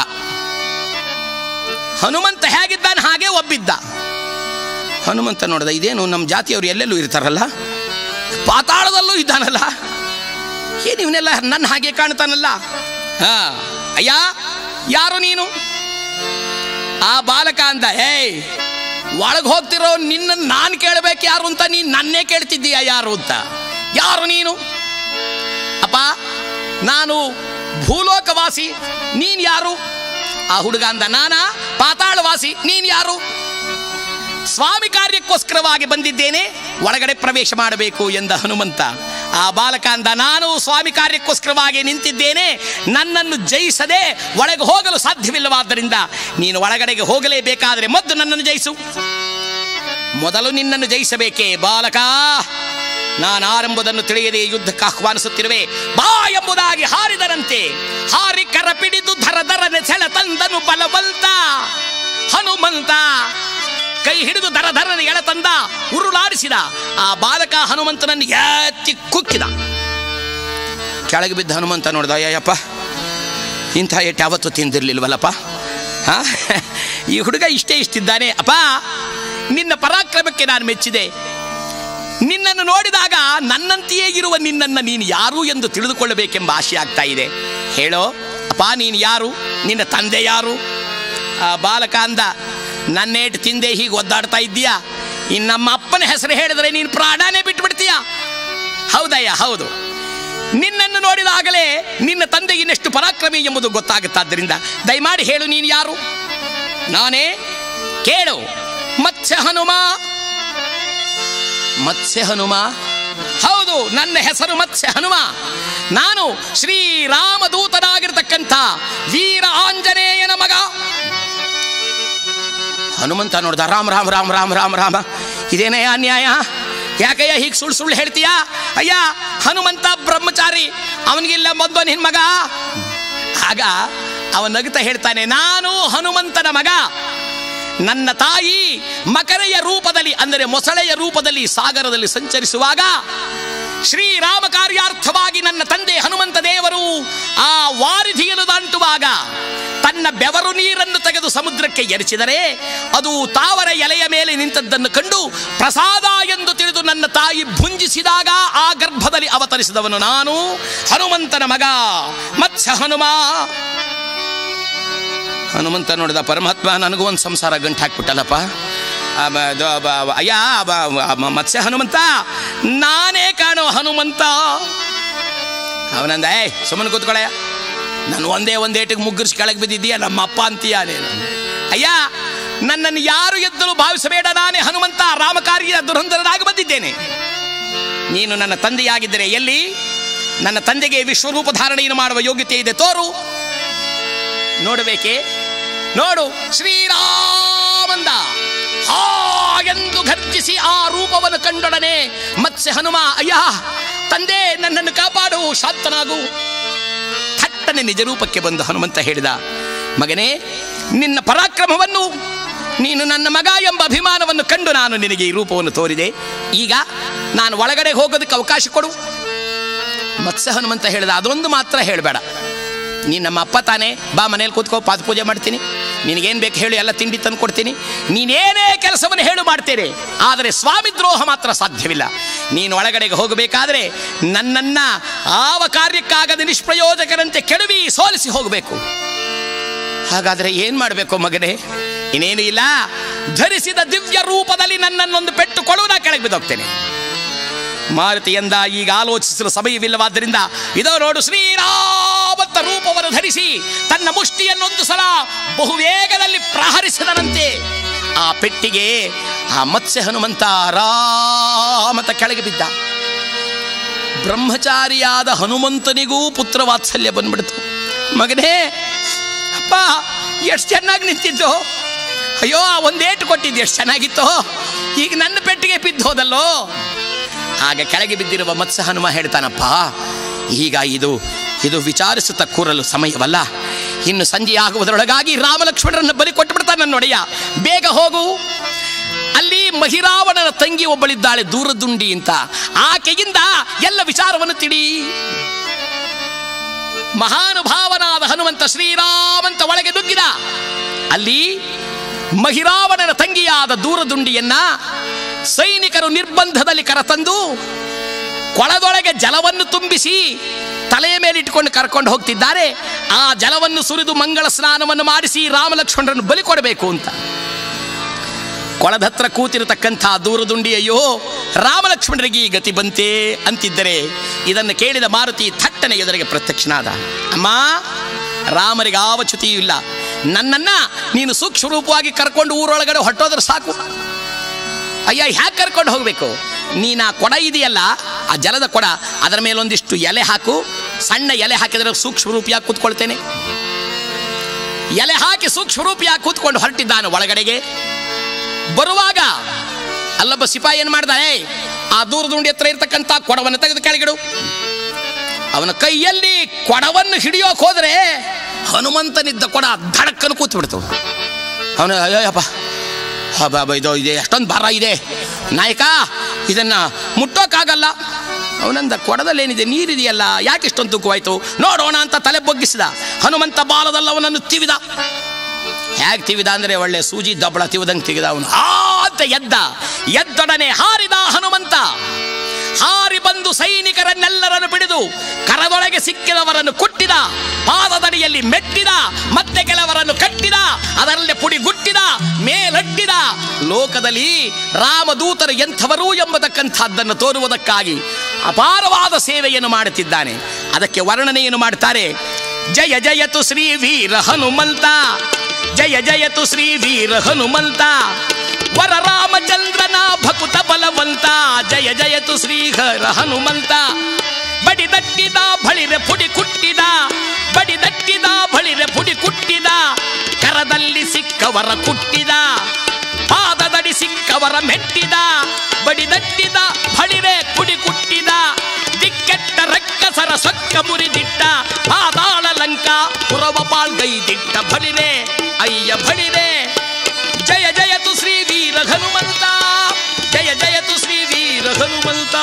ಹನುಮಂತ ಹೇಗಿದ್ದಾನೆ ಹಾಗೆ ಒಬ್ಬಿದ್ದ. ಹನುಮಂತ ನೋಡಿದ, ಇದೇನು ನಮ್ಮ ಜಾತಿಯವರು ಎಲ್ಲೆಲ್ಲೂ ಇರ್ತಾರಲ್ಲ, ಪಾತಾಳದಲ್ಲೂ ಇದ್ದಾನಲ್ಲ, ಏನು ಇವನೆಲ್ಲ ನನ್ನ ಹಾಗೆ ಕಾಣ್ತಾನಲ್ಲ. ಹಾ, ಅಯ್ಯ ಯಾರು ನೀನು? ಆ ಬಾಲಕ ಅಂದ, ಏಯ್ ಒಳಗೆ ಹೋಗ್ತಿರೋ ನಿನ್ನ ನಾನು ಕೇಳಬೇಕು ಯಾರು ಅಂತ, ನೀನು ನನ್ನೇ ಕೇಳ್ತಿದ್ದೀಯ ಯಾರು ಅಂತ. ಯಾರು ನೀನು? ಅಪ್ಪ ನಾನು ಭೂಲೋಕವಾಸಿ, ನೀನು ಯಾರು? ಆ ಹುಡುಗ ಅಂದ, ನಾನಾ ಪಾತಾಳವಾಸಿ, ನೀನು ಯಾರು? ಸ್ವಾಮಿ ಕಾರ್ಯಕ್ಕೋಸ್ಕರವಾಗಿ ಬಂದಿದ್ದೇನೆ, ಒಳಗಡೆ ಪ್ರವೇಶ ಮಾಡಬೇಕು ಎಂದ ಹನುಮಂತ. ಆ ಬಾಲಕ ಅಂದ, ನಾನು ಸ್ವಾಮಿ ಕಾರ್ಯಕ್ಕೋಸ್ಕರವಾಗಿ ನಿಂತಿದ್ದೇನೆ, ನನ್ನನ್ನು ಜಯಿಸದೆ ಒಳಗೆ ಹೋಗಲು ಸಾಧ್ಯವಿಲ್ಲವಾದ್ದರಿಂದ ನೀನು ಒಳಗಡೆಗೆ ಹೋಗಲೇಬೇಕಾದರೆ ಮೊದಲು ನನ್ನನ್ನು ಜಯಿಸು. ಮೊದಲು ನಿನ್ನನ್ನು ಜಯಿಸಬೇಕೇ ಬಾಲಕ. ನಾನು ಆರಂಭದನ್ನು ತಿಳಿಯದೆ ಯುದ್ಧಕ್ಕೆ ಆಹ್ವಾನಿಸುತ್ತಿರುವೆ, ಬಾ ಎಂಬುದಾಗಿ ಹಾರಿದರಂತೆ. ಹಾರಿ ಕರ ಪಿಡಿದು ಧರ ಧರನೆ ಸೆಳ ತಂದನು ಬಲವಂತ. ಹನುಮಂತ ಕೈ ಹಿಡಿದು ದರ ಧರನೆ ಎಳ ತಂದ, ಉರುಳಾಡಿಸಿದ. ಆ ಬಾಲಕ ಹನುಮಂತನನ್ನು ಎತ್ತಿ ಕುಕ್ಕಿದ. ಕೆಳಗೆ ಬಿದ್ದ ಹನುಮಂತ ನೋಡ್ದ, ಅಯ್ಯಪ್ಪ ಇಂಥ ಏಟು ಯಾವತ್ತೂ ತಿಂದಿರ್ಲಿಲ್ವಲ್ಲಪ್ಪ. ಹಾ, ಈ ಹುಡುಗ ಇಷ್ಟೇ ಇಷ್ಟಿದ್ದಾನೆ. ಅಪ್ಪ ನಿನ್ನ ಪರಾಕ್ರಮಕ್ಕೆ ನಾನು ಮೆಚ್ಚಿದೆ. ನಿನ್ನನ್ನು ನೋಡಿದಾಗ ನನ್ನಂತೆಯೇ ಇರುವ ನಿನ್ನನ್ನು ನೀನು ಯಾರು ಎಂದು ತಿಳಿದುಕೊಳ್ಳಬೇಕೆಂಬ ಆಶೆ ಆಗ್ತಾ ಇದೆ. ಹೇಳೋ ಅಪ್ಪ, ನೀನು ಯಾರು? ನಿನ್ನ ತಂದೆ ಯಾರು? ಆ ಬಾಲಕ ಅಂದ, ನನ್ನೇಟು ತಿಂದೆ ಹೀಗೆ ಒದ್ದಾಡ್ತಾ ಇದ್ದೀಯಾ? ಇನ್ನು ನಮ್ಮ ಅಪ್ಪನ ಹೆಸರು ಹೇಳಿದರೆ ನೀನು ಪ್ರಾಣನೇ ಬಿಟ್ಬಿಡ್ತೀಯ. ಹೌದಯ್ಯ, ಹೌದು. ನಿನ್ನನ್ನು ನೋಡಿದಾಗಲೇ ನಿನ್ನ ತಂದೆಗೆ ಇನ್ನೆಷ್ಟು ಪರಾಕ್ರಮಿ ಎಂಬುದು ಗೊತ್ತಾಗುತ್ತಾದ್ದರಿಂದ ದಯಮಾಡಿ ಹೇಳು, ನೀನು ಯಾರು? ನಾನೇ? ಕೇಳು, ಮತ್ಸ್ಯ ಹನುಮ. ಮತ್ಸ್ಯ ಹನುಮ? ಹೌದು, ನನ್ನ ಹೆಸರು ಮತ್ಸ್ಯ ಹನುಮ. ನಾನು ಶ್ರೀರಾಮದೂತನಾಗಿರ್ತಕ್ಕಂಥ ವೀರ ಆಂಜನೇಯನ ಮಗ. ಹನುಮಂತ ನೋಡ್ದ, ರಾಮ ರಾಮ ರಾಮ ರಾಮ ರಾಮ ರಾಮ, ಇದೇನಯ್ಯ ಅನ್ಯಾಯ? ಯಾಕಯ್ಯ ಹೀಗೆ ಸುಳ್ಳು ಸುಳ್ಳು ಹೇಳ್ತೀಯಾ? ಅಯ್ಯ ಹನುಮಂತ ಬ್ರಹ್ಮಚಾರಿ, ಅವನಿಗಿಲ್ಲ ಮೊದಲು ನಿನ್ನ ಮಗ. ಆಗ ಅವನ ನಗುತ್ತಾ ಹೇಳ್ತಾನೆ, ನಾನು ಹನುಮಂತನ ಮಗ. ನನ್ನ ತಾಯಿ ಮಕರೆಯ ರೂಪದಲ್ಲಿ ಅಂದರೆ ಮೊಸಳೆಯ ರೂಪದಲ್ಲಿ ಸಾಗರದಲ್ಲಿ ಸಂಚರಿಸುವಾಗ ಶ್ರೀರಾಮ ಕಾರ್ಯಾರ್ಥವಾಗಿ ನನ್ನ ತಂದೆ ಹನುಮಂತ ದೇವರು ಆ ವಾರಿಧಿಯನ್ನು ದಾಟುವಾಗ ತನ್ನ ಬೆವರು ನೀರನ್ನು ತೆಗೆದು ಸಮುದ್ರಕ್ಕೆ ಎರಚಿದರೆ ಅದು ತಾವರ ಎಲೆಯ ಮೇಲೆ ನಿಂತದ್ದನ್ನು ಕಂಡು ಪ್ರಸಾದ ಎಂದು ತಿಳಿದು ನನ್ನ ತಾಯಿ ಭುಂಜಿಸಿದಾಗ ಆ ಗರ್ಭದಲ್ಲಿ ಅವತರಿಸಿದವನು ನಾನು, ಹನುಮಂತನ ಮಗ ಮತ್ಸ್ಯ ಹನುಮ. ಹನುಮಂತ ನೋಡಿದ, ಪರಮಾತ್ಮ ನನಗೂ ಒಂದು ಸಂಸಾರ ಗಂಟು ಹಾಕ್ಬಿಟ್ಟಲ್ಲಪ್ಪ. ಅಯ್ಯ ಮತ್ಸ್ಯ ಹನುಮಂತ, ನಾನೇ ಕಾಣೋ ಹನುಮಂತ. ಅವನಂದ, ಏಯ್ ಸುಮ್ಮನೆ ಕೂತ್ಕೊಳ್ಳಯ್ಯ, ನಾನು ಒಂದೇ ಒಂದೇಟಿಗೆ ಮುಗ್ಗರಿಸಿ ಕೆಳಗೆ ಬಿದ್ದಿದ್ದೀಯ, ನಮ್ಮ ಅಪ್ಪ ಅಂತೀಯ ನೀನು. ಅಯ್ಯ ನನ್ನನ್ನು ಯಾರು ಎದ್ದಲು ಭಾವಿಸಬೇಡ, ನಾನೇ ಹನುಮಂತ, ರಾಮಕಾರ್ಯ ದುರಂಧರನಾಗಿ ಬಂದಿದ್ದೇನೆ. ನೀನು ನನ್ನ ತಂದೆಯಾಗಿದ್ದರೆ ಎಲ್ಲಿ? ನನ್ನ ತಂದೆಗೆ ವಿಶ್ವರೂಪ ಧಾರಣೆಯನ್ನು ಮಾಡುವ ಯೋಗ್ಯತೆ ಇದೆ, ತೋರು. ನೋಡಬೇಕೆ? ನೋಡು ಶ್ರೀರಾಮಂದ ಹಾಗೆಂದು ಗರ್ಜಿಸಿ ಆ ರೂಪವನ್ನು ಕಂಡೊಡನೆ ಮತ್ಸ್ಯ ಹನುಮ, ಅಯ್ಯ ತಂದೆ ನನ್ನನ್ನು ಕಾಪಾಡು, ಶಾಂತನಾಗು. ಥಟ್ಟನೆ ನಿಜ ರೂಪಕ್ಕೆ ಬಂದು ಹನುಮಂತ ಹೇಳಿದ, ಮಗನೇ ನಿನ್ನ ಪರಾಕ್ರಮವನ್ನು, ನೀನು ನನ್ನ ಮಗ ಎಂಬ ಅಭಿಮಾನವನ್ನು ಕಂಡು ನಾನು ನಿನಗೆ ಈ ರೂಪವನ್ನು ತೋರಿದೆ. ಈಗ ನಾನು ಒಳಗಡೆ ಹೋಗೋದಕ್ಕೆ ಅವಕಾಶ ಕೊಡು. ಮತ್ಸ್ಯ ಹನುಮಂತ ಹೇಳಿದ, ಅದೊಂದು ಮಾತ್ರ ಹೇಳಬೇಡ, ನೀನು ನಮ್ಮ ಅಪ್ಪ ತಾನೇ, ಬಾ ಮನೇಲಿ ಕೂತ್ಕೋ, ಪಾದ ಪೂಜೆ ಮಾಡ್ತೀನಿ, ನಿನಗೇನು ಬೇಕು ಹೇಳು, ಎಲ್ಲ ತಿಂಡಿ ತಂದು ಕೊಡ್ತೀನಿ, ನೀನೇನೇ ಕೆಲಸವನ್ನು ಹೇಳು ಮಾಡ್ತೇನೆ, ಆದರೆ ಸ್ವಾಮಿ ದ್ರೋಹ ಮಾತ್ರ ಸಾಧ್ಯವಿಲ್ಲ. ನೀನು ಒಳಗಡೆಗೆ ಹೋಗಬೇಕಾದ್ರೆ ನನ್ನನ್ನು ಆವ ಕಾರ್ಯಕ್ಕಾಗದ ನಿಷ್ಪ್ರಯೋಜಕರಂತೆ ಕೆಡವಿ ಸೋಲಿಸಿ ಹೋಗಬೇಕು. ಹಾಗಾದರೆ ಏನು ಮಾಡಬೇಕು ಮಗನೇ? ಇನ್ನೇನು ಇಲ್ಲ, ಧರಿಸಿದ ದಿವ್ಯ ರೂಪದಲ್ಲಿ ನನ್ನನ್ನೊಂದು ಪೆಟ್ಟು ಕೊಡು, ನಾ ಕೆಳಗೆ ಬಿದ್ದೋಗ್ತೇನೆ. ಮಾರುತಿಯಂದ, ಈಗ ಆಲೋಚಿಸಲು ಸಮಯವಿಲ್ಲವಾದ್ದರಿಂದ ಇದೋ ನೋಡು, ಶ್ರೀರಾಮತ್ತ ರೂಪವನ್ನು ಧರಿಸಿ ತನ್ನ ಮುಷ್ಟಿಯನ್ನೊಂದು ಸಲ ಬಹುವೇಗದಲ್ಲಿ ಪ್ರಹರಿಸಿದನಂತೆ. ಆ ಪೆಟ್ಟಿಗೆ ಆ ಮತ್ಸ್ಯ ಹನುಮಂತ ರಾಮತ ಕೆಳಗೆ ಬಿದ್ದ. ಬ್ರಹ್ಮಚಾರಿಯಾದ ಹನುಮಂತನಿಗೂ ಪುತ್ರ ವಾತ್ಸಲ್ಯ ಬಂದ್ಬಿಡ್ತು. ಮಗನೇ, ಅಪ್ಪ ಎಷ್ಟು ಚೆನ್ನಾಗಿ ನಿಂತಿದ್ದು, ಅಯ್ಯೋ ಒಂದೇಟು ಕೊಟ್ಟಿದ್ದು ಎಷ್ಟು ಚೆನ್ನಾಗಿತ್ತೋ, ಈಗ ನನ್ನ ಪೆಟ್ಟಿಗೆ ಬಿದ್ದು ಹೋದಲ್ಲೋ. ಆಗ ಕೆಳಗೆ ಬಿದ್ದಿರುವ ಮತ್ಸ್ಯ ಹನುಮ ಹೇಳ್ತಾನಪ್ಪ, ಈಗ ಇದು ಇದು ವಿಚಾರಿಸುತ್ತಾ ಕೂರಲು ಸಮಯವಲ್ಲ. ಇನ್ನು ಸಂಜೆ ಆಗುವುದರೊಳಗಾಗಿ ರಾಮಲಕ್ಷ್ಮಣರನ್ನು ಬಲಿ ಕೊಟ್ಟು ಬಿಡ್ತಾನೆ ನನ್ನ ಒಡೆಯ. ಬೇಗ ಹೋಗು. ಅಲ್ಲಿ ಮಹಿರಾವಣನ ತಂಗಿ ಒಬ್ಬಳಿದ್ದಾಳೆ ದೂರದುಂಡಿ ಅಂತ, ಆಕೆಯಿಂದ ಎಲ್ಲ ವಿಚಾರವನ್ನು ತಿಳಿ. ಮಹಾನುಭಾವನಾದ ಹನುಮಂತ ಶ್ರೀರಾಮಂತ ಒಳಗೆ ನುಗ್ಗಿದ. ಅಲ್ಲಿ ಮಹಿರಾವಣನ ತಂಗಿಯಾದ ದೂರದುಂಡಿಯನ್ನ ಸೈನಿಕರು ನಿರ್ಬಂಧದಲ್ಲಿ ಕರೆತಂದು ಕೊಳದೊಳಗೆ ಜಲವನ್ನು ತುಂಬಿಸಿ ತಲೆಯ ಮೇಲೆ ಇಟ್ಕೊಂಡು ಕರ್ಕೊಂಡು ಹೋಗ್ತಿದ್ದಾರೆ. ಆ ಜಲವನ್ನು ಸುರಿದು ಮಂಗಳ ಸ್ನಾನವನ್ನು ಮಾಡಿಸಿ ರಾಮಲಕ್ಷ್ಮಣರನ್ನು ಬಲಿ ಕೊಡಬೇಕು ಅಂತ. ಕೊಳದತ್ರ ಕೂತಿರತಕ್ಕಂಥ ದೂರದುಂಡಿ ಅಯ್ಯೋ ರಾಮಲಕ್ಷ್ಮಣರಿಗೆ ಈ ಗತಿ ಬಂತೆ ಅಂತಿದ್ದರೆ, ಇದನ್ನು ಕೇಳಿದ ಮಾರುತಿ ಥಟ್ಟನೆ ಎದುರಿಗೆ ಪ್ರತ್ಯಕ್ಷನಾದ. ಅಮ್ಮ, ರಾಮರಿಗೆ ಯಾವ ಚ್ಯುತಿಯೂ ಇಲ್ಲ. ನನ್ನನ್ನ ನೀನು ಸೂಕ್ಷ್ಮ ರೂಪವಾಗಿ ಕರ್ಕೊಂಡು ಊರೊಳಗಡೆ ಹೊಟ್ಟೋದ್ರೆ ಸಾಕು. ಅಯ್ಯ, ಹ್ಯಾಕೆ ಕರ್ಕೊಂಡು ಹೋಗಬೇಕು? ನೀನು ಆ ಕೊಡ ಇದೆಯಲ್ಲ, ಆ ಜಲದ ಕೊಡ, ಅದರ ಮೇಲೊಂದಿಷ್ಟು ಎಲೆ ಹಾಕು. ಸಣ್ಣ ಎಲೆ ಹಾಕಿದರೆ ಸೂಕ್ಷ್ಮ ರೂಪಿಯಾಗಿ ಕೂತ್ಕೊಳ್ತೇನೆ. ಎಲೆ ಹಾಕಿ ಸೂಕ್ಷ್ಮ ರೂಪಿಯಾಗಿ ಕೂತ್ಕೊಂಡು ಹೊರಟಿದ್ದಾನೆ ಒಳಗಡೆಗೆ. ಬರುವಾಗ ಅಲ್ಲೊಬ್ಬ ಸಿಪಾಯಿ ಏನು ಮಾಡ್ದಾನೆ, ಆ ದೂರದುಂಡಿ ಹತ್ರ ಇರ್ತಕ್ಕಂಥ ಕೊಡವನ್ನು ತೆಗೆದು ಕೆಳಗಿಡು. ಅವನ ಕೈಯಲ್ಲಿ ಕೊಡವನ್ನು ಹಿಡಿಯೋಕೆ ಹೋದರೆ ಹನುಮಂತನಿದ್ದ ಕೊಡ ಧಡಕ್ಕನ್ನು ಕೂತು ಬಿಡ್ತು. ಅವನು ಅಯ್ಯಪ್ಪ ಹಬ್ಬ ಇದು ಇದೆ, ಎಷ್ಟೊಂದು ಭಾರ ಇದೆ ನಾಯಕ, ಇದನ್ನು ಮುಟ್ಟೋಕ್ಕಾಗಲ್ಲ. ಅವನಂದ, ಕೊಡದಲ್ಲೇನಿದೆ, ನೀರಿದೆಯಲ್ಲ, ಯಾಕೆ ಇಷ್ಟೊಂದು ತೂಕವಾಯಿತು ನೋಡೋಣ ಅಂತ ತಲೆ ಬೊಗ್ಗಿಸಿದ. ಹನುಮಂತ ಬಾಲದಲ್ಲ ಅವನನ್ನು ತಿವಿದ. ಹೇಗೆ ತಿವಿದ ಅಂದರೆ ಒಳ್ಳೆ ಸೂಜಿ ದಬ್ಬಳ ತಿವಿದಂಗೆ ತಿವಿದ. ಅವನು ಆ ಅಂತ ಎದ್ದ. ಎದ್ದೊಡನೆ ಹಾರಿದ ಹನುಮಂತ. ಹಾರಿ ಬಂದು ಸೈನಿಕರನ್ನೆಲ್ಲರನ್ನು ಬಿಡಿದು ಕರದೊಳಗೆ ಸಿಕ್ಕಿದವರನ್ನು ಕುಟ್ಟಿದ, ಪಾದದಡಿಯಲ್ಲಿ ಮೆಟ್ಟಿದ, ಮತ್ತೆ ಕೆಲವರನ್ನು ಕಟ್ಟಿದ, ಅದರಲ್ಲೇ ಪುಡಿಗುಟ್ಟಿದ, ಮೇಲಟ್ಟಿದ. ಲೋಕದಲ್ಲಿ ರಾಮದೂತರು ಎಂಥವರು ಎಂಬತಕ್ಕಂಥದ್ದನ್ನು ತೋರುವುದಕ್ಕಾಗಿ ಅಪಾರವಾದ ಸೇವೆಯನ್ನು ಮಾಡುತ್ತಿದ್ದಾನೆ. ಅದಕ್ಕೆ ವರ್ಣನೆಯನ್ನು ಮಾಡ್ತಾರೆ. ಜಯ ಜಯತು ಶ್ರೀ ವೀರ ಹನುಮಂತ, ಜಯ ಜಯತು ಶ್ರೀ ವೀರ ಹನುಮಂತ, ವರ ರಾಮಚಂದ್ರನ ಭಕುತ ಬಲವಂತ, ಜಯ ಜಯತು ಶ್ರೀಹರ ಹನುಮಂತ. ಬಡಿದಟ್ಟಿದ ಬಳಿರೆ ಪುಡಿ ಕುಟ್ಟಿದ, ಬಡಿದಟ್ಟಿದ ಬಳಿರೆ ಪುಡಿ ಕುಟ್ಟಿದ, ಕರದಲ್ಲಿ ಸಿಕ್ಕವರ ಕುಟ್ಟಿದ, ಪಾದದಡಿ ಸಿಕ್ಕವರ ಮೆಟ್ಟಿದ, ಬಡಿದಟ್ಟಿದ ಬಳಿರೆ ಪುಡಿ ಕುಟ್ಟಿದ, ದಿಕ್ಕೆಟ್ಟ ರಕ್ಕಸರ ಸೊಕ್ಕ ಮುರಿದಿಟ್ಟ, ಪಾದಾಳ ಲಂಕ ಪುರವ ಪಾಳ್ಗೈದಿಟ್ಟ ಬಳಿರೆ ಅಯ್ಯ ಬಳಿರೆ. ಜಯ ಜಯತು ಶ್ರೀ ವೀರ ಹನುಮಂತ, ಜಯ ಜಯತು ಶ್ರೀ ವೀರ ಹನುಮಂತ.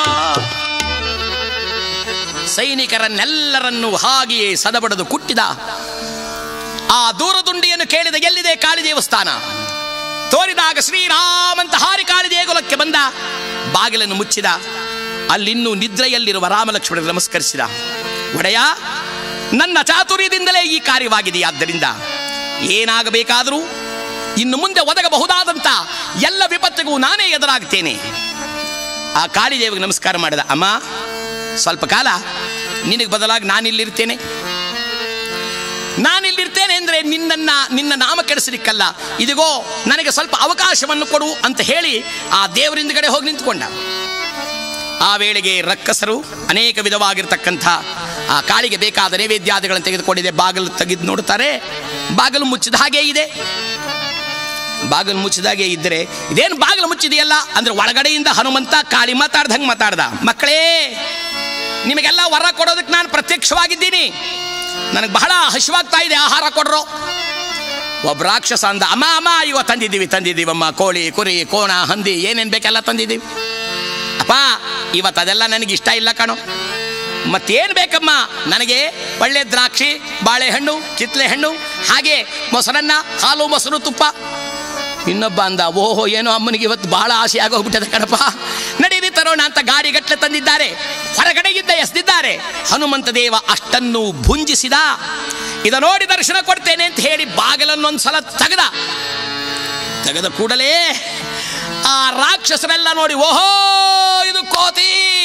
ಸೈನಿಕರನ್ನೆಲ್ಲರನ್ನು ಹಾಗೆಯೇ ಸದಬಡದು ಕುಟ್ಟಿದ. ಆ ದೂರದುಂಡಿಯನ್ನು ಕೇಳಿದ, ಎಲ್ಲಿದೆ ಕಾಳಿ ದೇವಸ್ಥಾನ ತೋರಿದಾಗ ಶ್ರೀರಾಮಂತ ಹಾರಿ ಕಾಳಿ ದೇಗುಲಕ್ಕೆ ಬಂದ. ಬಾಗಿಲನ್ನು ಮುಚ್ಚಿದ. ಅಲ್ಲಿನ್ನೂ ನಿದ್ರೆಯಲ್ಲಿರುವ ರಾಮಲಕ್ಷ್ಮಣರು ನಮಸ್ಕರಿಸಿದ. ಒಡೆಯ, ನನ್ನ ಚಾತುರ್ಯದಿಂದಲೇ ಈ ಕಾರ್ಯವಾಗಿದೆಯಾದ್ದರಿಂದ ಏನಾಗಬೇಕಾದರೂ ಇನ್ನು ಮುಂದೆ ಒದಗಬಹುದಾದಂಥ ಎಲ್ಲ ವಿಪತ್ತಿಗೂ ನಾನೇ ಎದುರಾಗ್ತೇನೆ. ಆ ಕಾಳಿದೇವಿಗೆ ನಮಸ್ಕಾರ ಮಾಡಿದ. ಅಮ್ಮ, ಸ್ವಲ್ಪ ಕಾಲ ನಿನಗೆ ಬದಲಾಗಿ ನಾನಿಲ್ಲಿರ್ತೇನೆ. ನಾನಿಲ್ಲಿರ್ತೇನೆ ಅಂದರೆ ನಿನ್ನನ್ನು ನಿನ್ನ ನಾಮ ಕೆಡಿಸಲಿಕ್ಕಲ್ಲ. ಇದಿಗೋ ನನಗೆ ಸ್ವಲ್ಪ ಅವಕಾಶವನ್ನು ಕೊಡು ಅಂತ ಹೇಳಿ ಆ ದೇವರಿಂದಗಡೆ ಹೋಗಿ ನಿಂತ್ಕೊಂಡ. ಆ ವೇಳೆಗೆ ರಕ್ಕಸರು ಅನೇಕ ವಿಧವಾಗಿರ್ತಕ್ಕಂಥ ಆ ಕಾಳಿಗೆ ಬೇಕಾದ ನೈವೇದ್ಯಾದಿಗಳನ್ನು ತೆಗೆದುಕೊಂಡಿದೆ. ಬಾಗಿಲು ತೆಗೆದು ನೋಡುತ್ತಾರೆ. ಬಾಗಿಲು ಮುಚ್ಚಿದ ಹಾಗೇ ಇದೆ. ಬಾಗಿಲು ಮುಚ್ಚಿದಾಗೆ ಇದ್ದರೆ ಇದೇನು ಬಾಗಿಲು ಮುಚ್ಚಿದೆಯಲ್ಲ ಅಂದರೆ ಒಳಗಡೆಯಿಂದ ಹನುಮಂತ ಕಾಳಿ ಮಾತಾಡ್ದಂಗೆ ಮಾತಾಡ್ದ. ಮಕ್ಕಳೇ, ನಿಮಗೆಲ್ಲ ವರ ಕೊಡೋದಕ್ಕೆ ನಾನು ಪ್ರತ್ಯಕ್ಷವಾಗಿದ್ದೀನಿ. ನನಗೆ ಬಹಳ ಹಸಿವಾಗ್ತಾ ಇದೆ, ಆಹಾರ ಕೊಡ್ರೋ. ಒಬ್ಬ ರಾಕ್ಷಸ ಅಂದ, ಅಮ್ಮ ಅಮ್ಮ ಇವ ತಂದಿದ್ದೀವಿ ತಂದಿದ್ದೀವಮ್ಮ, ಕೋಳಿ ಕುರಿ ಕೋಣ ಹಂದಿ ಏನೇನು ಬೇಕೆಲ್ಲ ತಂದಿದ್ದೀವಿ. ಅಪ್ಪ, ಇವತ್ತು ಅದೆಲ್ಲ ನನಗೆ ಇಷ್ಟ ಇಲ್ಲ ಕಣೋ. ಮತ್ತೇನು ಬೇಕಮ್ಮ? ನನಗೆ ಒಳ್ಳೆ ದ್ರಾಕ್ಷಿ, ಬಾಳೆಹಣ್ಣು, ಕಿತ್ಲೆ ಹಣ್ಣು, ಹಾಗೆ ಮೊಸರನ್ನ, ಹಾಲು ಮೊಸರು ತುಪ್ಪ. ಇನ್ನೊಬ್ಬ ಅಂದ, ಓಹೋ ಏನೋ ಅಮ್ಮನಿಗೆ ಇವತ್ತು ಬಹಳ ಆಸೆ ಆಗೋಗ್ಬಿಟ್ಟದೆ ಕಣಪ್ಪ, ನಡೀರಿ ತರೋಣ ಅಂತ ಗಾಡಿಗಟ್ಟಲೆ ತಂದಿದ್ದಾರೆ. ಹೊರಗಡೆಗಿದ್ದ ಎಸ್ದಿದ್ದಾರೆ. ಹನುಮಂತ ದೇವ ಅಷ್ಟನ್ನು ಭುಂಜಿಸಿದ. ಇದ ನೋಡಿ ದರ್ಶನ ಕೊಡ್ತೇನೆ ಅಂತ ಹೇಳಿ ಬಾಗಿಲನ್ನೊಂದ್ಸಲ ತೆಗೆದ. ತೆಗೆದ ಕೂಡಲೇ ಆ ರಾಕ್ಷಸರೆಲ್ಲ ನೋಡಿ, ಓಹೋ ಇದು ಕೋತಿ.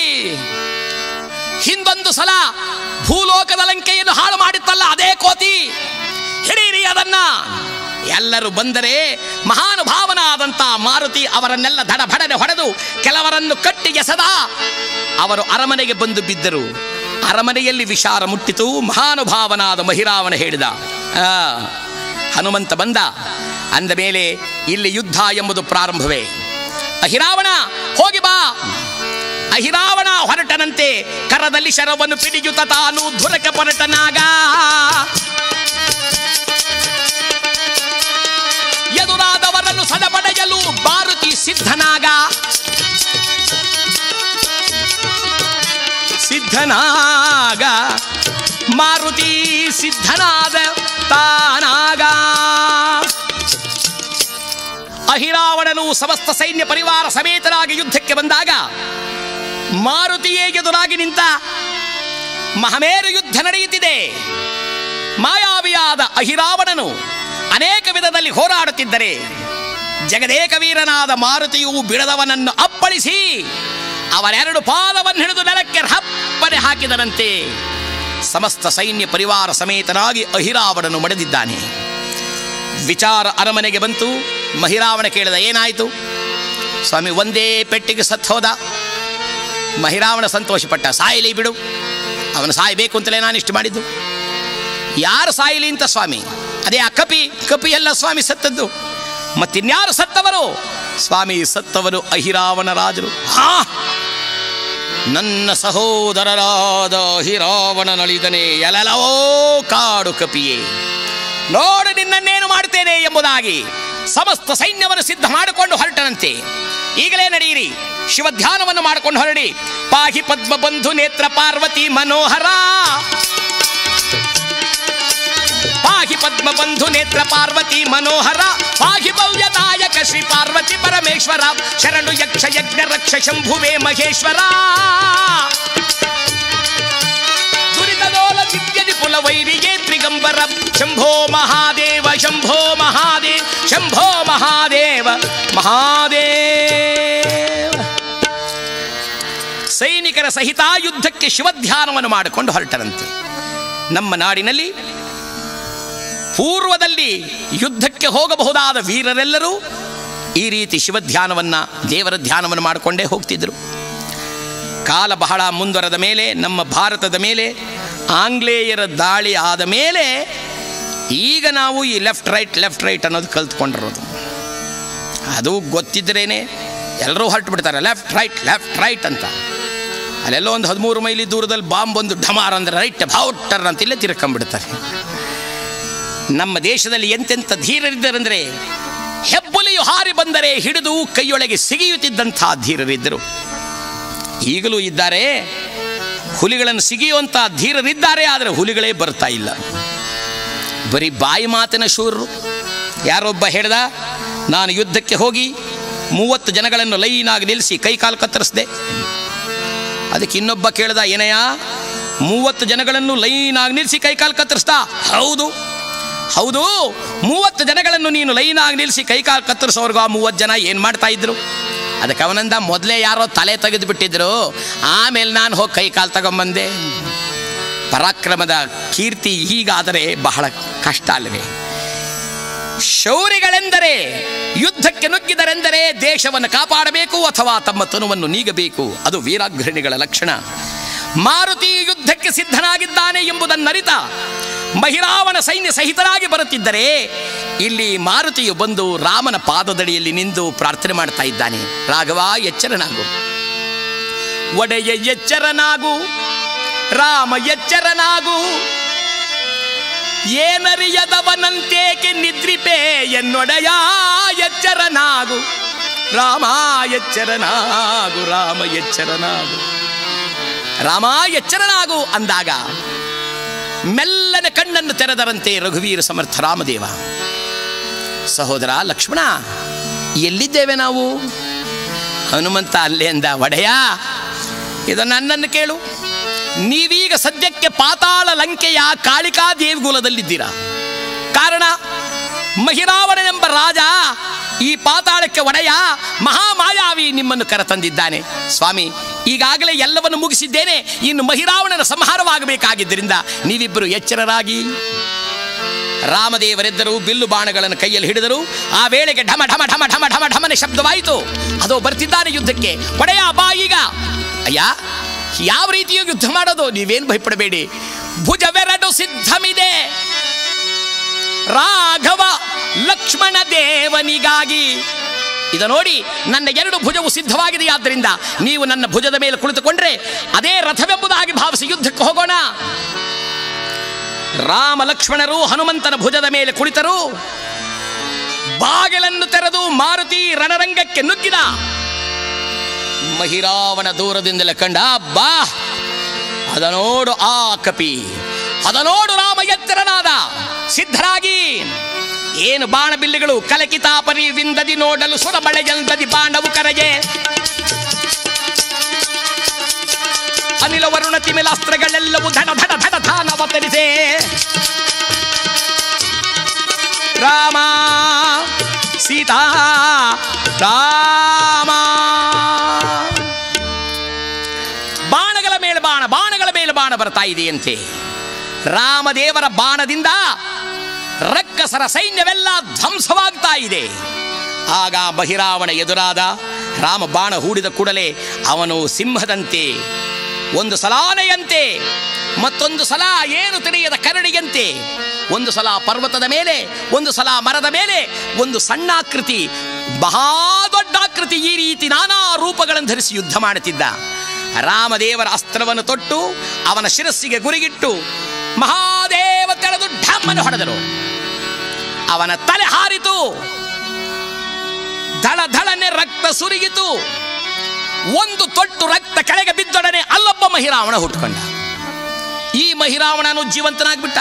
ಹಿಂದೊಂದು ಸಲ ಭೂಲೋಕದ ಲಂಕೆಯನ್ನು ಹಾಳು ಮಾಡಿತ್ತಲ್ಲ ಅದೇ ಕೋತಿ, ಹಿಡೀರಿ ಅದನ್ನ. ಎಲ್ಲರೂ ಬಂದರೆ ಮಹಾನುಭಾವನಾದಂಥ ಮಾರುತಿ ಅವರನ್ನೆಲ್ಲ ದಡಬಡನೆ ಹೊಡೆದು ಕೆಲವರನ್ನು ಕಟ್ಟಿ ಎಸೆದ. ಅವರು ಅರಮನೆಗೆ ಬಂದು ಬಿದ್ದರು. ಅರಮನೆಯಲ್ಲಿ ವಿಚಾರ ಮುಟ್ಟಿತು. ಮಹಾನುಭಾವನಾದ ಮಹಿರಾವಣ ಹೇಳಿದ, ಆ ಹನುಮಂತ ಬಂದ. ಅಂದ ಮೇಲೆ ಇಲ್ಲಿ ಯುದ್ಧ ಎಂಬುದು ಪ್ರಾರಂಭವೇ. ಅಹಿರಾವಣ ಹೋಗಿ ಬಾ. ಅಹಿರಾವಣ ಹೊರಟನಂತೆ, ಕರದಲ್ಲಿ ಶರವನ್ನು ಪಿಡಿಯುತ್ತ ತಾನು ಧುರಕ ಹೊರಟನಾಗ. ಎದುರಾದವರನ್ನು ಸದಪಡೆಯಲು ಮಾರುತಿ ಸಿದ್ಧನಾಗ. ಸಿದ್ಧನಾಗ ಮಾರುತಿ ಸಿದ್ಧನಾದ ತಾನಾಗ. ಅಹಿರಾವಣನು ಸಮಸ್ತ ಸೈನ್ಯ ಪರಿವಾರ ಸಮೇತರಾಗಿ ಯುದ್ಧಕ್ಕೆ ಬಂದಾಗ ಮಾರುತಿಯೇ ಎದುರಾಗಿ ನಿಂತ. ಮಹಾಮೇರು ಯುದ್ಧ ನಡೆಯುತ್ತಿದೆ. ಮಾಯಾವಿಯಾದ ಅಹಿರಾವಣನು ಅನೇಕ ವಿಧದಲ್ಲಿ ಹೋರಾಡುತ್ತಿದ್ದರೆ ಜಗದೇಕ ವೀರನಾದ ಮಾರುತಿಯು ಬಿಡದವನನ್ನು ಅಪ್ಪಳಿಸಿ ಅವನೆರಡು ಪಾದವನ್ನು ಹಿಡಿದು ನೆಲಕ್ಕೆ ಹಪ್ಪನೆ ಹಾಕಿದನಂತೆ. ಸಮಸ್ತ ಸೈನ್ಯ ಪರಿವಾರ ಸಮೇತನಾಗಿ ಅಹಿರಾವಣನು ಮಡಿದಿದ್ದಾನೆ. ವಿಚಾರ ಅರಮನೆಗೆ ಬಂತು. ಮಹಿರಾವಣ ಕೇಳಿದ, ಏನಾಯಿತು ಸ್ವಾಮಿ? ಒಂದೇ ಪೆಟ್ಟಿಗೆ ಸತ್ತು ಹೋದ. ಮಹಿರಾವಣ ಸಂತೋಷಪಟ್ಟ. ಸಾಯಲಿ ಬಿಡು, ಅವನು ಸಾಯಬೇಕು ಅಂತಲೇ ನಾನು ಇಷ್ಟು ಮಾಡಿದ್ದು. ಯಾರು ಸಾಯಲಿ ಅಂತ ಸ್ವಾಮಿ? ಅದೇ ಆ ಕಪಿ ಕಪಿ ಎಲ್ಲ ಸ್ವಾಮಿ ಸತ್ತದ್ದು. ಮತ್ತಿನ್ಯಾರು ಸತ್ತವರು? ಸ್ವಾಮಿ ಸತ್ತವರು ಅಹಿರಾವಣ ರಾಜರು. ಹಾ, ನನ್ನ ಸಹೋದರರಾದ ಅಹಿರಾವಣನಳಿದನೆ ಎಲಲವೋ ಕಾಡು ಕಪಿಯೇ, ನೋಡು ನಿನ್ನನ್ನೇನು ಮಾಡ್ತೇನೆ ಎಂಬುದಾಗಿ ಸಮಸ್ತ ಸೈನ್ಯವನ್ನು ಸಿದ್ಧ ಮಾಡಿಕೊಂಡು ಹೊರಟನಂತೆ. ಈಗಲೇ ನಡೆಯಿರಿ, ಶಿವಧ್ಯಾನವನ್ನು ಮಾಡಿಕೊಂಡು ಹೊರಡಿ. ಪಾಹಿ ಪದ್ಮ ಬಂಧು ನೇತ್ರ ಪಾರ್ವತಿ ಮನೋಹರ, ಪಾಹಿ ಪದ್ಮ ಬಂಧು ನೇತ್ರ ಪಾರ್ವತಿ ಮನೋಹರ, ಪಾಹಿ ಭವ್ಯದಾಯಕ ಶ್ರೀ ಪಾರ್ವತಿ ಪರಮೇಶ್ವರ, ಶರಣು ಯಕ್ಷ ಯಜ್ಞ ರಕ್ಷ ಶಂಭುವೇ ಮಹೇಶ್ವರ, ದುರಿತದೋಲ ದಿವ್ಯ ನಿಪುಲ ವೈರಿಯೇ ತ್ರಿಗಂಬರ, ಶಂಭೋ ಮಹಾದೇವ ಶಂಭೋ ಮಹಾದೇವ ಶಂಭೋ ಮಹಾದೇವ ಮಹಾದೇವ. ಸೈನಿಕರ ಸಹಿತ ಯುದ್ಧಕ್ಕೆ ಶಿವಧ್ಯಾನವನ್ನು ಮಾಡಿಕೊಂಡು ಹೊರಟರಂತೆ. ನಮ್ಮ ನಾಡಿನಲ್ಲಿ ಪೂರ್ವದಲ್ಲಿ ಯುದ್ಧಕ್ಕೆ ಹೋಗಬಹುದಾದ ವೀರರೆಲ್ಲರೂ ಈ ರೀತಿ ಶಿವಧ್ಯಾನವನ್ನು, ದೇವರ ಧ್ಯಾನವನ್ನು ಮಾಡಿಕೊಂಡೇ ಹೋಗ್ತಿದ್ರು. ಕಾಲ ಬಹಳ ಮುಂದುವರೆದ ಮೇಲೆ, ನಮ್ಮ ಭಾರತದ ಮೇಲೆ ಆಂಗ್ಲೇಯರ ದಾಳಿ ಆದ ಮೇಲೆ ಈಗ ನಾವು ಈ ಲೆಫ್ಟ್ ರೈಟ್ ಲೆಫ್ಟ್ ರೈಟ್ ಅನ್ನೋದು ಕಲ್ತ್ಕೊಂಡಿರೋದು. ಅದು ಗೊತ್ತಿದ್ರೇನೆ ಎಲ್ಲರೂ ಹೊರಟು ಬಿಡ್ತಾರೆ, ಲೆಫ್ಟ್ ರೈಟ್ ಲೆಫ್ಟ್ ರೈಟ್ ಅಂತ. ಅಲ್ಲೆಲ್ಲೋ ಒಂದು ಹದಿಮೂರು ಮೈಲಿ ದೂರದಲ್ಲಿ ಬಾಂಬ್ ಬಂದು ಢಮಾರ್ ಅಂದರೆ ರೈಟ್ ಭೌಟರ್ ಅಂತ ಇಲ್ಲೇ ತಿರ್ಕೊಂಡ್ಬಿಡ್ತಾರೆ. ನಮ್ಮ ದೇಶದಲ್ಲಿ ಎಂತೆಂಥ ಧೀರರಿದ್ದರೆಂದರೆ, ಹೆಬ್ಬುಲಿಯು ಹಾರಿ ಬಂದರೆ ಹಿಡಿದು ಕೈಯೊಳಗೆ ಸಿಗಿಯುತ್ತಿದ್ದಂಥ ಧೀರರಿದ್ದರು. ಈಗಲೂ ಇದ್ದಾರೆ, ಹುಲಿಗಳನ್ನು ಸಿಗಿಯುವಂಥ ಧೀರರಿದ್ದಾರೆ. ಆದರೆ ಹುಲಿಗಳೇ ಬರ್ತಾ ಇಲ್ಲ, ಬರೀ ಬಾಯಿ ಮಾತಿನ ಶೂರರು. ಯಾರೊಬ್ಬ ಹೇಳ್ದ, ನಾನು ಯುದ್ಧಕ್ಕೆ ಹೋಗಿ ಮೂವತ್ತು ಜನಗಳನ್ನು ಲೈನಾಗಿ ನಿಲ್ಲಿಸಿ ಕೈಕಾಲು ಕತ್ತರಿಸಿದೆ. ಅದಕ್ಕೆ ಇನ್ನೊಬ್ಬ ಕೇಳ್ದ, ಏನಯ್ಯ ಮೂವತ್ತು ಜನಗಳನ್ನು ಲೈನಾಗಿ ನಿಲ್ಲಿಸಿ ಕೈಕಾಲು ಕತ್ತರಿಸ್ದ? ಹೌದು ಹೌದು, ಮೂವತ್ತು ಜನಗಳನ್ನು ನೀನು ಲೈನಾಗಿ ನಿಲ್ಲಿಸಿ ಕೈಕಾಲು ಕತ್ತರಿಸೋರ್ಗು ಆ ಮೂವತ್ತು ಜನ ಏನು ಮಾಡ್ತಾ ಇದ್ರು? ಅದಕ್ಕೆ ಅವನಂದ, ಮೊದಲೇ ಯಾರೋ ತಲೆ ತೆಗೆದು ಬಿಟ್ಟಿದ್ರು, ಆಮೇಲೆ ನಾನು ಹೋಗಿ ಕೈಕಾಲು ತಗೊಂಬಂದೆ. ಪರಾಕ್ರಮದ ಕೀರ್ತಿ ಹೀಗಾದರೆ ಬಹಳ ಕಷ್ಟ ಅಲ್ಲವೇ? ಶೌರ್ಯಗಳೆಂದರೆ ಯುದ್ಧಕ್ಕೆ ನುಗ್ಗಿದರೆಂದರೆ ದೇಶವನ್ನು ಕಾಪಾಡಬೇಕು ಅಥವಾ ತಮ್ಮ ತನುವನ್ನು ನೀಗಬೇಕು. ಅದು ವೀರಾಗ್ರಣಿಗಳ ಲಕ್ಷಣ. ಮಾರುತಿ ಯುದ್ಧಕ್ಕೆ ಸಿದ್ಧನಾಗಿದ್ದಾನೆ ಎಂಬುದನ್ನರಿತ ಮಹಿರಾವಣ ಸೈನ್ಯ ಸಹಿತರಾಗಿ ಬರುತ್ತಿದ್ದರೆ, ಇಲ್ಲಿ ಮಾರುತಿಯು ಬಂದು ರಾಮನ ಪಾದದಡಿಯಲ್ಲಿ ನಿಂತು ಪ್ರಾರ್ಥನೆ ಮಾಡ್ತಾ ಇದ್ದಾನೆ. ರಾಘವ ಎಚ್ಚರನಾಗು, ಒಡೆಯ ಎಚ್ಚರನಾಗು, ರಾಮ ಎಚ್ಚರನಾಗು, ಏನರಿಯದವನಂತೇಕೆ ನಿದ್ರಿಪೆ ಎನ್ನೊಡೆಯ ಎಚ್ಚರನಾಗು, ರಾಮ ಎಚ್ಚರನಾಗು, ರಾಮ ಎಚ್ಚರನಾಗು, ರಾಮ ಎಚ್ಚರನಾಗು ಅಂದಾಗ ಮೆಲ್ಲನೆ ಕಣ್ಣನ್ನು ತೆರೆದರಂತೆ ರಘುವೀರ ಸಮರ್ಥ ರಾಮದೇವ. ಸಹೋದರ ಲಕ್ಷ್ಮಣ, ಎಲ್ಲಿದ್ದೇವೆ ನಾವು? ಹನುಮಂತ ಅಲ್ಲೇ ಅಂದ, ಒಡೆಯ ಇದು ನನ್ನನ್ನು ಕೇಳು, ನೀವೀಗ ಸದ್ಯಕ್ಕೆ ಪಾತಾಳ ಲಂಕೆಯ ಕಾಳಿಕಾ ದೇವಿಗುಲದಲ್ಲಿದ್ದೀರಾ. ಕಾರಣ, ಮಹಿರಾವಣನೆಂಬ ರಾಜ ಈ ಪಾತಾಳಕ್ಕೆ ಒಡೆಯ ಮಹಾಮಾಯಾವಿ ನಿಮ್ಮನ್ನು ಕರೆತಂದಿದ್ದಾನೆ. ಸ್ವಾಮಿ, ಈಗಾಗಲೇ ಎಲ್ಲವನ್ನು ಮುಗಿಸಿದ್ದೇನೆ, ಇನ್ನು ಮಹಿರಾವಣನ ಸಂಹಾರವಾಗಬೇಕಾಗಿದ್ದರಿಂದ ನೀವಿಬ್ಬರು ಎಚ್ಚರರಾಗಿ. ರಾಮದೇವರೆದ್ದರು, ಬಿಲ್ಲು ಬಾಣಗಳನ್ನು ಕೈಯಲ್ಲಿ ಹಿಡಿದರು. ಆ ವೇಳೆಗೆ ಢಮ ಢಮ ಢಮ ಢಮ ಢಮ ಢಮನೆ ಶಬ್ದವಾಯಿತು. ಅದು ಬರ್ತಿದ್ದಾನೆ ಯುದ್ಧಕ್ಕೆ. ಒಡೆಯ ಬಾ ಈಗ. ಅಯ್ಯ, ಯಾವ ರೀತಿಯ ಯುದ್ಧ ಮಾಡೋದು? ನೀವೇನು ಭಯಪಡಬೇಡಿ, ಭುಜವೆರಡು ಸಿದ್ಧಮಿದೆ, ರಾಘವ ಲಕ್ಷ್ಮಣ ದೇವನಿಗಾಗಿ. ಇದ ನೋಡಿ, ನನ್ನ ಎರಡು ಭುಜವು ಸಿದ್ಧವಾಗಿದೆಯಾದ್ದರಿಂದ ನೀವು ನನ್ನ ಭುಜದ ಮೇಲೆ ಕುಳಿತುಕೊಂಡ್ರೆ ಅದೇ ರಥವೆಂಬುದಾಗಿ ಭಾವಿಸಿ ಯುದ್ಧಕ್ಕೆ ಹೋಗೋಣ. ರಾಮ ಲಕ್ಷ್ಮಣರು ಹನುಮಂತನ ಭುಜದ ಮೇಲೆ ಕುಳಿತರು. ಬಾಗಿಲನ್ನು ತೆರೆದು ಮಾರುತಿ ರಣರಂಗಕ್ಕೆ ನುಗ್ಗಿದ. ಮಹಿರಾವಣ ದೂರದಿಂದಲೇ ಕಂಡ, ಬಾ ಅದ ನೋಡು ಆ ಕಪಿ, ಅದ ನೋಡು ರಾಮ ಎತ್ತರನಾದ, ಸಿದ್ಧರಾಗಿ. ಏನು ಬಾಣ ಬಿಲ್ಲಿಗಳು, ಕಲಕಿತಾಪರಿ ವಿಂದದಿ ನೋಡಲು ಸುರಬಳೆಯಂದದಿ ಬಾಣವು ಕರೆಗೆ. ಅನಿಲ ವರುಣ ತಿಮಿಲಾಸ್ತ್ರಗಳೆಲ್ಲವೂ ಧಡ ಧಡ ಧಡ ಧಾನವತರಿಸೆ. ರಾಮ ಸೀತಾ ರಾಮ. ಬಾಣಗಳ ಮೇಲೆ ಬಾಣ, ಬಾಣಗಳ ಮೇಲೆ ಬಾಣ ಬರ್ತಾ ಇದೆಯಂತೆ. ರಾಮದೇವರ ಬಾಣದಿಂದ ರಕ್ಕಸರ ಸೈನ್ಯವೆಲ್ಲ ಧ್ವಂಸವಾಗ್ತಾ ಇದೆ. ಆಗ ಬಹಿರಾವಣ ಎದುರಾದ. ರಾಮ ಬಾಣ ಹೂಡಿದ ಕೂಡಲೇ ಅವನು ಸಿಂಹದಂತೆ, ಒಂದು ಸಲ ಆನೆಯಂತೆ, ಮತ್ತೊಂದು ಸಲ ಏನು ತಿಳಿಯದ ಕರಡಿಯಂತೆ, ಒಂದು ಸಲ ಪರ್ವತದ ಮೇಲೆ, ಒಂದು ಸಲ ಮರದ ಮೇಲೆ, ಒಂದು ಸಣ್ಣ ಆಕೃತಿ, ಬಹಳ ದೊಡ್ಡ ಆಕೃತಿ, ಈ ರೀತಿ ನಾನಾ ರೂಪಗಳನ್ನು ಧರಿಸಿ ಯುದ್ಧ ಮಾಡುತ್ತಿದ್ದ. ರಾಮದೇವರ ಅಸ್ತ್ರವನ್ನು ತೊಟ್ಟು ಅವನ ಶಿರಸ್ಸಿಗೆ ಗುರಿಗಿಟ್ಟು ಮಹಾದೇವ ತೆಳೆದು ಢಮ್ಮನ್ನು ಹೊಡೆದರು. ಅವನ ತಲೆ ಹಾರಿತು, ಧಳ ಧಳನೆ ರಕ್ತ ಸುರಿಯಿತು. ಒಂದು ತೊಟ್ಟು ರಕ್ತ ಕೆಳಗೆ ಬಿದ್ದೊಡನೆ ಅಲ್ಲೊಬ್ಬ ಮಹಿರಾವಣ ಹುಟ್ಟುಕೊಂಡ. ಈ ಮಹಿರಾವಣನು ಜೀವಂತನಾಗ್ಬಿಟ್ಟ.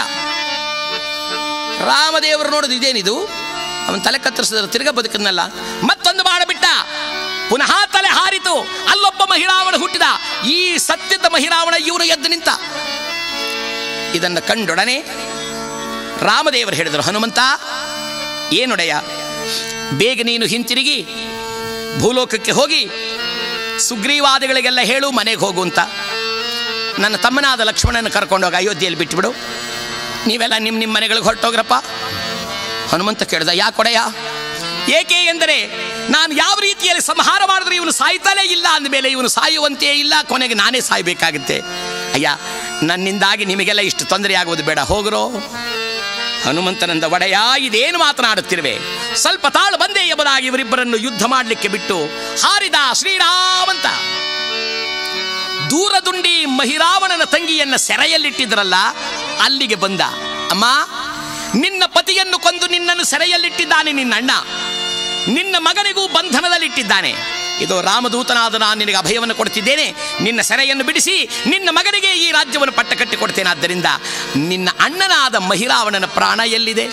ರಾಮದೇವರು ನೋಡಿದು, ಇದೇನಿದು, ಅವನ ತಲೆ ಕತ್ತರಿಸಿದ್ರೆ ತಿರ್ಗ ಬದುಕನ್ನಲ್ಲ. ಮತ್ತೊಂದು ಬಾಣ ಬಿಟ್ಟ, ಪುನಃ ತಲೆ ಹಾರಿತು, ಅಲ್ಲೊಬ್ಬ ಮಹಿರಾವಣ ಹುಟ್ಟಿದ. ಈ ಸತ್ಯದ ಮಹಿರಾವಣ ಇವನು ಎದ್ದು ನಿಂತ. ಇದನ್ನು ಕಂಡೊಡನೆ ರಾಮದೇವರು ಹೇಳಿದರು, ಹನುಮಂತ ಏನೊಡೆಯ, ಬೇಗ ನೀನು ಹಿಂತಿರುಗಿ ಭೂಲೋಕಕ್ಕೆ ಹೋಗಿ ಸುಗ್ರೀವಾದಿಗಳಿಗೆಲ್ಲ ಹೇಳು ಮನೆಗೆ ಹೋಗು ಅಂತ. ನನ್ನ ತಮ್ಮನಾದ ಲಕ್ಷ್ಮಣನ ಕರ್ಕೊಂಡೋಗಿ ಅಯೋಧ್ಯೆಯಲ್ಲಿ ಬಿಟ್ಟುಬಿಡು, ನೀವೆಲ್ಲ ನಿಮ್ಮ ನಿಮ್ಮ ಮನೆಗಳಿಗೆ ಹೊರಟೋಗ್ರಪ್ಪ. ಹನುಮಂತ ಕೇಳಿದ, ಯಾಕೊಡೆಯ? ಏಕೆ ಎಂದರೆ ನಾನು ಯಾವ ರೀತಿಯಲ್ಲಿ ಸಂಹಾರ ಮಾಡಿದ್ರೆ ಇವನು ಸಾಯ್ತಾನೇ ಇಲ್ಲ, ಅಂದಮೇಲೆ ಇವನು ಸಾಯುವಂತೆ ಇಲ್ಲ, ಕೊನೆಗೆ ನಾನೇ ಸಾಯಬೇಕಾಗುತ್ತೆ. ಅಯ್ಯ, ನನ್ನಿಂದಾಗಿ ನಿಮಗೆಲ್ಲ ಇಷ್ಟು ತೊಂದರೆ ಆಗುವುದು ಬೇಡ, ಹೋಗ್ರೋ. ಹನುಮಂತನಂದ, ಒಡೆಯ ಇದೇನು ಮಾತನಾಡುತ್ತಿರುವೆ, ಸ್ವಲ್ಪ ತಾಳು ಬಂದೆ ಎಂಬುದಾಗಿ ಇವರಿಬ್ಬರನ್ನು ಯುದ್ಧ ಮಾಡಲಿಕ್ಕೆ ಬಿಟ್ಟು ಹಾರಿದ ಶ್ರೀರಾಮಂತ. ದೂರದುಂಡಿ ಮಹಿರಾವಣನ ತಂಗಿಯನ್ನ ಸೆರೆಯಲ್ಲಿಟ್ಟಿದ್ರಲ್ಲ, ಅಲ್ಲಿಗೆ ಬಂದ. ಅಮ್ಮ, ನಿನ್ನ ಪತಿಯನ್ನು ಕೊಂದು ನಿನ್ನನ್ನು ಸೆರೆಯಲ್ಲಿಟ್ಟಿದ್ದಾನೆ ನಿನ್ನ ಅಣ್ಣ, ನಿನ್ನ ಮಗನಿಗೂ ಬಂಧನದಲ್ಲಿಟ್ಟಿದ್ದಾನೆ. ಇದು ರಾಮದೂತನಾದ ನಾನು ನಿನಗೆ ಅಭಯವನ್ನು ಕೊಡ್ತಿದ್ದೇನೆ, ನಿನ್ನ ಸೆರೆಯನ್ನು ಬಿಡಿಸಿ ನಿನ್ನ ಮಗನಿಗೆ ಈ ರಾಜ್ಯವನ್ನು ಪಟ್ಟ ಕಟ್ಟಿ ಕೊಡ್ತೇನೆ. ಆದ್ದರಿಂದ ನಿನ್ನ ಅಣ್ಣನಾದ ಮಹಿರಾವಣನ ಪ್ರಾಣ ಎಲ್ಲಿದೆ?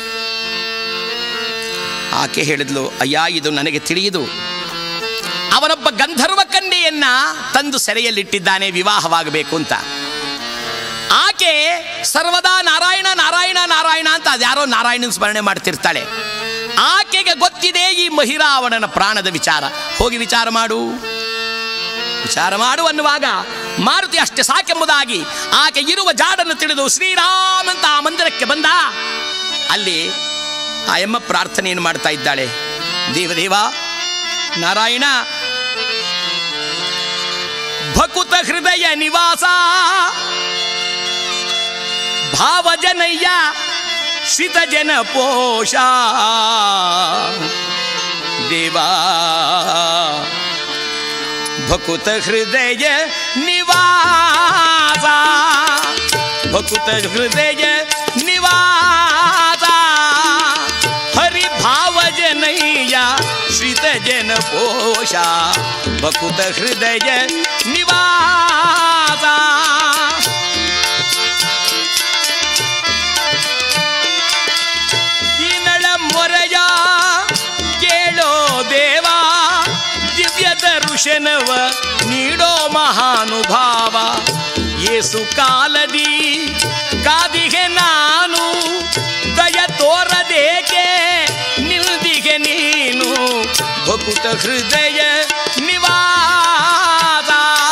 ಆಕೆ ಹೇಳಿದ್ಲು, ಅಯ್ಯ ಇದು ನನಗೆ ತಿಳಿಯುದು, ಅವನೊಬ್ಬ ಗಂಧರ್ವ ಕನ್ಯೆಯನ್ನ ತಂದು ಸೆರೆಯಲ್ಲಿಟ್ಟಿದ್ದಾನೆ ವಿವಾಹವಾಗಬೇಕು ಅಂತ. ಆಕೆ ಸರ್ವದಾ ನಾರಾಯಣ ನಾರಾಯಣ ನಾರಾಯಣ ಅಂತ ಅದ್ಯಾರೋ ನಾರಾಯಣನ ಸ್ಮರಣೆ ಮಾಡ್ತಿರ್ತಾಳೆ. ಆಕೆಗೆ ಗೊತ್ತಿದೆ ಈ ಮಹಿರಾವಣನ ಪ್ರಾಣದ ವಿಚಾರ. ಹೋಗಿ ವಿಚಾರ ಮಾಡು, ವಿಚಾರ ಮಾಡು ಅನ್ನುವಾಗ ಮಾರುತಿ ಅಷ್ಟೇ ಸಾಕೆಂಬುದಾಗಿ ಆಕೆ ಇರುವ ಜಾಡನ್ನು ತಿಳಿದು ಶ್ರೀರಾಮ್ ಅಂತ ಆ ಮಂದಿರಕ್ಕೆ ಬಂದ. ಅಲ್ಲಿ ಆ ಎಮ್ಮ ಪ್ರಾರ್ಥನೆಯನ್ನು ಮಾಡ್ತಾ ಇದ್ದಾಳೆ, ದೇವದೇವ ನಾರಾಯಣ, ಭಕುತ ಹೃದಯ ನಿವಾಸ ಭಾವಜನಯ್ಯ ಶ್ರಿತ ಜನ ಪೋಷ ದೇವಾ, ಭಕುತ ಹೃದಯ ನಿವಾಸ, ಭಕುತ ಹೃದಯ ನಿವಾಸ, ಹರಿಭಾವಜನಯ್ಯ ಶ್ರಿತ ಜನ ಪೋಷ ಭಕುತ ಹೃದಯ ನಿವಾಸ. ದೀನಳ ಮೊರೆಯ ಕೇಳೋ ದೇವಾ, ದಿವ್ಯ ದರ್ಶನವ ನೀಡೋ ಮಹಾನುಭಾವ. ಏಸು ಕಾಲದಿ ಕಾದಿಗೆ ನಾನು, ದಯ ತೋರದೇಕೆ ನಿಲ್ದಿಗೆ ನೀನು, ಭಕುತ ಹೃದಯ ನಿವಾಸ.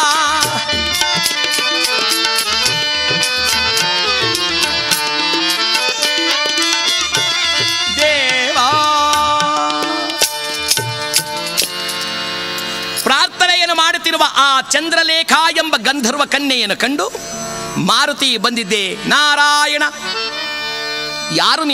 ದೇವಾ, ಪ್ರಾರ್ಥನೆಯನ್ನು ಮಾಡುತ್ತಿರುವ ಆ ಚಂದ್ರಲೇಖ ಎಂಬ ಗಂಧರ್ವ ಕನ್ಯೆಯನ್ನು ಕಂಡು ಮಾರುತಿ ಬಂದಿದ್ದೆ. ನಾರಾಯಣ, ಯಾರು ನೀನು?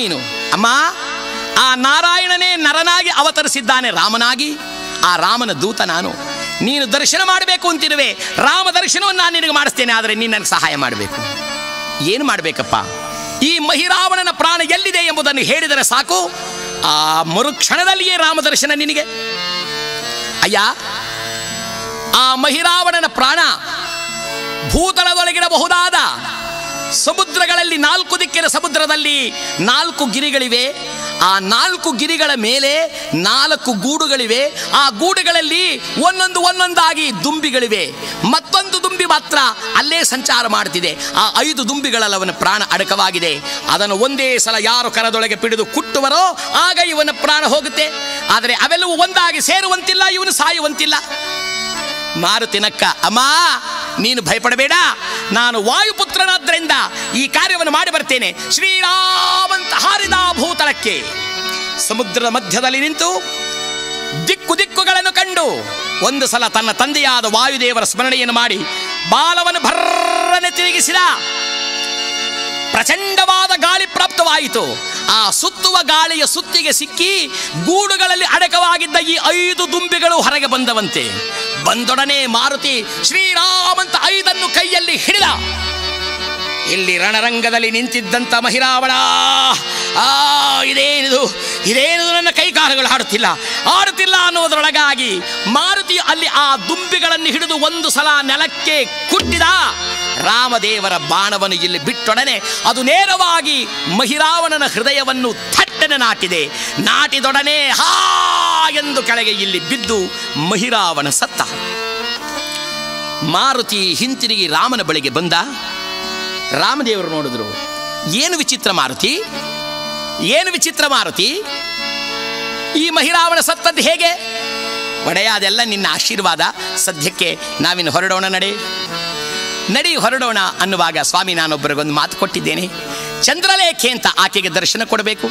ಅಮ್ಮ, ಆ ನಾರಾಯಣನೇ ನರನಾಗಿ ಅವತರಿಸಿದ್ದಾನೆ ರಾಮನಾಗಿ. ಆ ರಾಮನ ದೂತ ನಾನು. ನೀನು ದರ್ಶನ ಮಾಡಬೇಕು ಅಂತಿರುವೆ, ರಾಮ ದರ್ಶನವನ್ನು ನಾನು ನಿನಗೆ ಮಾಡಿಸ್ತೇನೆ. ಆದರೆ ನೀನು ನನಗೆ ಸಹಾಯ ಮಾಡಬೇಕು. ಏನು ಮಾಡಬೇಕಪ್ಪ? ಈ ಮಹಿರಾವಣನ ಪ್ರಾಣ ಎಲ್ಲಿದೆ ಎಂಬುದನ್ನು ಹೇಳಿದರೆ ಸಾಕು, ಆ ಮರುಕ್ಷಣದಲ್ಲಿಯೇ ರಾಮ ದರ್ಶನ ನಿನಗೆ. ಅಯ್ಯ, ಆ ಮಹಿರಾವಣನ ಪ್ರಾಣ ಭೂತಳದೊಳಗಿರಬಹುದಾದ ಸಮುದ್ರಗಳಲ್ಲಿ, ನಾಲ್ಕು ದಿಕ್ಕಿನ ಸಮುದ್ರದಲ್ಲಿ ನಾಲ್ಕು ಗಿರಿಗಳಿವೆ. ಆ ನಾಲ್ಕು ಗಿರಿಗಳ ಮೇಲೆ ನಾಲ್ಕು ಗೂಡುಗಳಿವೆ. ಆ ಗೂಡುಗಳಲ್ಲಿ ಒಂದೊಂದು ಒಂದೊಂದಾಗಿ ದುಂಬಿಗಳಿವೆ. ಮತ್ತೊಂದು ದುಂಬಿ ಮಾತ್ರ ಅಲ್ಲೇ ಸಂಚಾರ ಮಾಡ್ತಿದೆ. ಆ ಐದು ದುಂಬಿಗಳಲ್ಲಿ ಅವನ ಪ್ರಾಣ ಅಡಕವಾಗಿದೆ. ಅದನ್ನು ಒಂದೇ ಸಲ ಯಾರು ಕರದೊಳಗೆ ಪಿಡಿದು ಕುಟ್ಟುವರೋ ಆಗ ಇವನ ಪ್ರಾಣ ಹೋಗುತ್ತೆ. ಆದರೆ ಅವೆಲ್ಲವೂ ಒಂದಾಗಿ ಸೇರುವಂತಿಲ್ಲ, ಇವನು ಸಾಯುವಂತಿಲ್ಲ. ಮಾರುತಿನಕ್ಕ, ಅಮ್ಮ ನೀನು ಭಯಪಡಬೇಡ, ನಾನು ವಾಯುಪುತ್ರನಾದ್ದರಿಂದ ಈ ಕಾರ್ಯವನ್ನು ಮಾಡಿ ಬರ್ತೇನೆ. ಶ್ರೀರಾಮಂತ ಹಾರಿದ ಭೂತಳಕ್ಕೆ ಸಮುದ್ರದ ಮಧ್ಯದಲ್ಲಿ ನಿಂತು ದಿಕ್ಕು ದಿಕ್ಕುಗಳನ್ನು ಕಂಡು ಒಂದು ಸಲ ತನ್ನ ತಂದೆಯಾದ ವಾಯುದೇವರ ಸ್ಮರಣೆಯನ್ನು ಮಾಡಿ ಬಾಲವನ್ನು ಭರ್ರನೆ ತಿರುಗಿಸಿದ. ಪ್ರಚಂಡವಾದ ಗಾಳಿ ಪ್ರಾಪ್ತವಾಯಿತು. ಆ ಸುತ್ತುವ ಗಾಳಿಯ ಸುತ್ತಿಗೆ ಸಿಕ್ಕಿ ಗೂಡುಗಳಲ್ಲಿ ಅಡಕವಾಗಿದ್ದ ಈ ಐದು ದುಂಬಿಗಳು ಹೊರಗೆ ಬಂದವಂತೆ. ಬಂದೊಡನೆ ಮಾರುತಿ ಶ್ರೀರಾಮಂತ ಐದನ್ನು ಕೈಯಲ್ಲಿ ಹಿಡಿದ. ಇಲ್ಲಿ ರಣರಂಗದಲ್ಲಿ ನಿಂತಿದ್ದಂಥ ಮಹಿರಾವಣ, ಆ ಇದೇನಿದು ಇದೇನಿದು ನನ್ನ ಕೈಕಾಲುಗಳು ಆಡುತ್ತಿಲ್ಲ ಆಡುತ್ತಿಲ್ಲ ಅನ್ನೋದರೊಳಗಾಗಿ ಮಾರುತಿ ಅಲ್ಲಿ ಆ ದುಂಬಿಗಳನ್ನು ಹಿಡಿದು ಒಂದು ಸಲ ನೆಲಕ್ಕೆ ಕುಟ್ಟಿದ. ರಾಮದೇವರ ಬಾಣವನ್ನು ಇಲ್ಲಿ ಬಿಟ್ಟೊಡನೆ ಅದು ನೇರವಾಗಿ ಮಹಿರಾವಣನ ಹೃದಯವನ್ನು ಥಟ್ಟನೆ ನಾಟಿದೆ. ನಾಟಿದೊಡನೆ ಹಾ ಎಂದು ಕೆಳಗೆ ಇಲ್ಲಿ ಬಿದ್ದು ಮಹಿರಾವಣ ಸತ್ತ. ಮಾರುತಿ ಹಿಂತಿರುಗಿ ರಾಮನ ಬಳಿಗೆ ಬಂದ. ರಾಮದೇವರು ನೋಡಿದ್ರು, ಏನು ವಿಚಿತ್ರ ಮಾರುತಿ, ಏನು ವಿಚಿತ್ರ ಮಾರುತಿ, ಈ ಮಹಿರಾವಣ ಸತ್ತದ್ದು ಹೇಗೆ? ಒಡೆಯ, ಅದೆಲ್ಲ ನಿನ್ನ ಆಶೀರ್ವಾದ. ಸದ್ಯಕ್ಕೆ ನಾವಿನ್ನು ಹೊರಡೋಣ, ನಡೆ ನಡಿ ಹೊರಡೋಣ ಅನ್ನುವಾಗ, ಸ್ವಾಮಿ ನಾನೊಬ್ಬರಿಗೊಂದು ಮಾತು ಕೊಟ್ಟಿದ್ದೇನೆ, ಚಂದ್ರಲೇಖೆ ಅಂತ ಆಕೆಗೆ ದರ್ಶನ ಕೊಡಬೇಕು.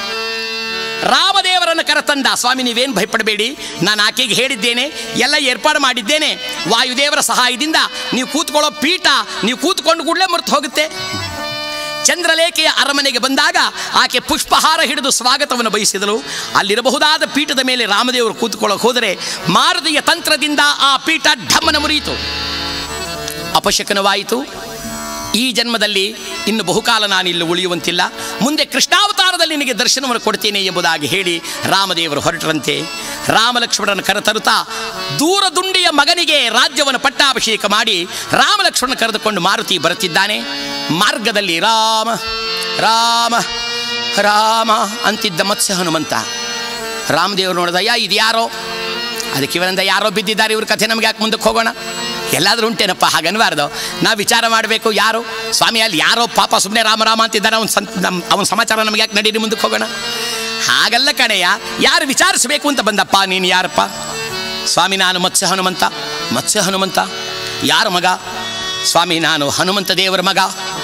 ರಾಮದೇವರನ್ನು ಕರೆತಂದ. ಸ್ವಾಮಿ ನೀವೇನು ಭಯಪಡಬೇಡಿ, ನಾನು ಆಕೆಗೆ ಹೇಳಿದ್ದೇನೆ, ಎಲ್ಲ ಏರ್ಪಾಡು ಮಾಡಿದ್ದೇನೆ. ವಾಯುದೇವರ ಸಹಾಯದಿಂದ ನೀವು ಕೂತ್ಕೊಳ್ಳೋ ಪೀಠ ನೀವು ಕೂತ್ಕೊಂಡು ಕೂಡಲೇ ಮರೆತು ಹೋಗುತ್ತೆ. ಚಂದ್ರಲೇಖೆಯ ಅರಮನೆಗೆ ಬಂದಾಗ ಆಕೆ ಪುಷ್ಪಹಾರ ಹಿಡಿದು ಸ್ವಾಗತವನ್ನು ಬಯಸಿದಳು. ಅಲ್ಲಿರಬಹುದಾದ ಪೀಠದ ಮೇಲೆ ರಾಮದೇವರು ಕೂತ್ಕೊಳ್ಳೋಕೆ ಹೋದರೆ ಮಾರುತಿಯ ತಂತ್ರದಿಂದ ಆ ಪೀಠ ಢಮ್ಮನ ಮುರಿಯಿತು, ಅಪಶಕನವಾಯಿತು. ಈ ಜನ್ಮದಲ್ಲಿ ಇನ್ನು ಬಹುಕಾಲ ನಾನಿಲ್ಲಿ ಉಳಿಯುವಂತಿಲ್ಲ, ಮುಂದೆ ಕೃಷ್ಣಾವತಾರದಲ್ಲಿ ನಿನಗೆ ದರ್ಶನವನ್ನು ಕೊಡ್ತೇನೆ ಎಂಬುದಾಗಿ ಹೇಳಿ ರಾಮದೇವರು ಹೊರಟರಂತೆ. ರಾಮಲಕ್ಷ್ಮಣನ ಕರೆತರುತ್ತಾ ದೂರದುಂಡಿಯ ಮಗನಿಗೆ ರಾಜ್ಯವನ್ನು ಪಟ್ಟಾಭಿಷೇಕ ಮಾಡಿ ರಾಮಲಕ್ಷ್ಮಣನ ಕರೆದುಕೊಂಡು ಮಾರುತಿ ಬರುತ್ತಿದ್ದಾನೆ. ಮಾರ್ಗದಲ್ಲಿ ರಾಮ ರಾಮ ರಾಮ ಅಂತಿದ್ದ ಮತ್ಸ್ಯ ಹನುಮಂತ. ರಾಮದೇವರು ನೋಡಿದಯ್ಯ ಇದು ಯಾರೋ, ಅದಕ್ಕೆ ಇವರಿಂದ ಯಾರೋ ಬಿದ್ದಿದ್ದಾರೆ, ಇವ್ರ ಕಥೆ ನಮ್ಗೆ ಯಾಕೆ ಮುಂದಕ್ಕೆ ಹೋಗೋಣ, ಎಲ್ಲಾದರೂ ಉಂಟೇನಪ್ಪ ಹಾಗನ್ಬಾರ್ದು, ನಾವು ವಿಚಾರ ಮಾಡಬೇಕು. ಯಾರು ಸ್ವಾಮಿ ಅಲ್ಲಿ ಯಾರೋ ಪಾಪ ಸುಮ್ಮನೆ ರಾಮ ರಾಮ ಅಂತಿದ್ದಾರೆ, ಅವನ ಸಂ ನಮ್ಮ ಅವನ ಸಮಾಚಾರ ನಮ್ಗೆ ಯಾಕೆ ನಡೀರಿ ಮುಂದಕ್ಕೆ ಹೋಗೋಣ. ಹಾಗಲ್ಲ ಕಣೆಯ, ಯಾರು ವಿಚಾರಿಸಬೇಕು ಅಂತ ಬಂದಪ್ಪ, ನೀನು ಯಾರಪ್ಪ? ಸ್ವಾಮಿ ನಾನು ಮತ್ಸ್ಯ ಹನುಮಂತ. ಮತ್ಸ್ಯ ಹನುಮಂತ ಯಾರ ಮಗ? ಸ್ವಾಮಿ ನಾನು ಹನುಮಂತ ದೇವರ ಮಗ.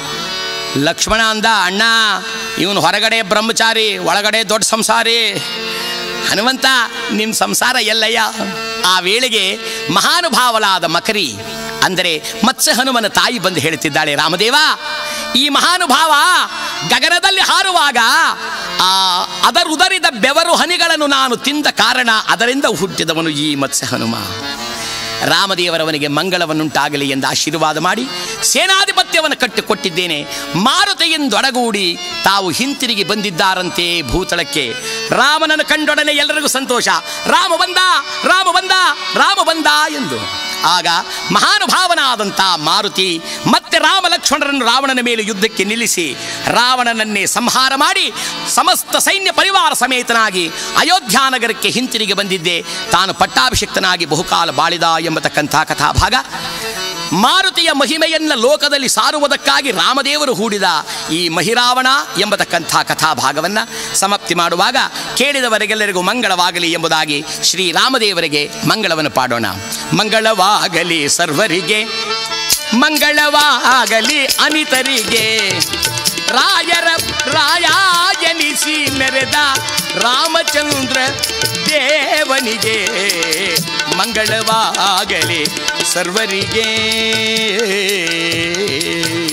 ಲಕ್ಷ್ಮಣ ಅಂದ, ಅಣ್ಣ ಇವನು ಹೊರಗಡೆ ಬ್ರಹ್ಮಚಾರಿ, ಒಳಗಡೆ ದೊಡ್ಡ ಸಂಸಾರಿ. ಹನುಮಂತ ನಿಮ್ಮ ಸಂಸಾರ ಎಲ್ಲಯ್ಯ? ಆ ವೇಳೆಗೆ ಮಹಾನುಭಾವಲಾದ ಮಕರಿ ಅಂದರೆ ಮತ್ಸ್ಯ ಹನುಮನ ತಾಯಿ ಬಂದು ಹೇಳ್ತಿದ್ದಾಳೆ, ರಾಮದೇವ ಈ ಮಹಾನುಭಾವ ಗಗನದಲ್ಲಿ ಹಾರುವಾಗ ಆ ಅದರುದರಿದ ಬೆವರು ಹನಿಗಳನ್ನು ನಾನು ತಿಂದ ಕಾರಣ ಅದರಿಂದ ಹುಟ್ಟಿದವನು ಈ ಮತ್ಸ್ಯ ಹನುಮ. ರಾಮದೇವರವನಿಗೆ ಮಂಗಳವನ್ನುಂಟಾಗಲಿ ಎಂದು ಆಶೀರ್ವಾದ ಮಾಡಿ ಸೇನಾಧಿಪತ್ಯವನ್ನು ಕಟ್ಟಿಕೊಟ್ಟಿದ್ದೇನೆ. ಮಾರುತಿಯಿಂದೊಡಗೂಡಿ ತಾವು ಹಿಂತಿರುಗಿ ಬಂದಿದ್ದಾರಂತೆ ಭೂತಳಕ್ಕೆ. ರಾಮನನ್ನು ಕಂಡೊಡನೆ ಎಲ್ಲರಿಗೂ ಸಂತೋಷ. ರಾಮ ಬಂದ ರಾಮ ಬಂದ ರಾಮ ಬಂದ ಎಂದು. ಆಗ ಮಹಾನುಭಾವನಾದಂಥ ಮಾರುತಿ ಮತ್ತೆ ರಾಮ ಲಕ್ಷ್ಮಣರನ್ನು ರಾವಣನ ಮೇಲೆ ಯುದ್ಧಕ್ಕೆ ನಿಲ್ಲಿಸಿ ರಾವಣನನ್ನೇ ಸಂಹಾರ ಮಾಡಿ ಸಮಸ್ತ ಸೈನ್ಯ ಪರಿವಾರ ಸಮೇತನಾಗಿ ಅಯೋಧ್ಯಾನಗರಕ್ಕೆ ಹಿಂತಿರುಗಿ ಬಂದಿದ್ದೆ. ತಾನು ಪಟ್ಟಾಭಿಷಿಕ್ತನಾಗಿ ಬಹುಕಾಲ ಬಾಳಿದ ಎಂಬತಕ್ಕಂಥ ಕಥಾಭಾಗ. ಮಾರುತಿಯ ಮಹಿಮೆಯನ್ನು ಲೋಕದಲ್ಲಿ ಸಾರುವುದಕ್ಕಾಗಿ ರಾಮದೇವರು ಹೂಡಿದ ಈ ಮಹಿರಾವಣ ಎಂಬತಕ್ಕಂಥ ಕಥಾಭಾಗವನ್ನು ಸಮಾಪ್ತಿ ಮಾಡುವಾಗ ಕೇಳಿದವರಿಗೆಲ್ಲರಿಗೂ ಮಂಗಳವಾಗಲಿ ಎಂಬುದಾಗಿ ಶ್ರೀರಾಮದೇವರಿಗೆ ಮಂಗಳವನ್ನು ಪಾಡೋಣ. ಮಂಗಳವಾಗಲಿ ಸರ್ವರಿಗೆ, ಮಂಗಳವಾಗಲಿ ಅನಿತರಿಗೆ, ರಾಯರ ರಾಯಾಯನಿಸಿ ಮೆರೆದ ರಾಮಚಂದ್ರ ದೇವನಿಗೆ ಮಂಗಳವಾಗಲಿ ಸರ್ವರಿಗೆ.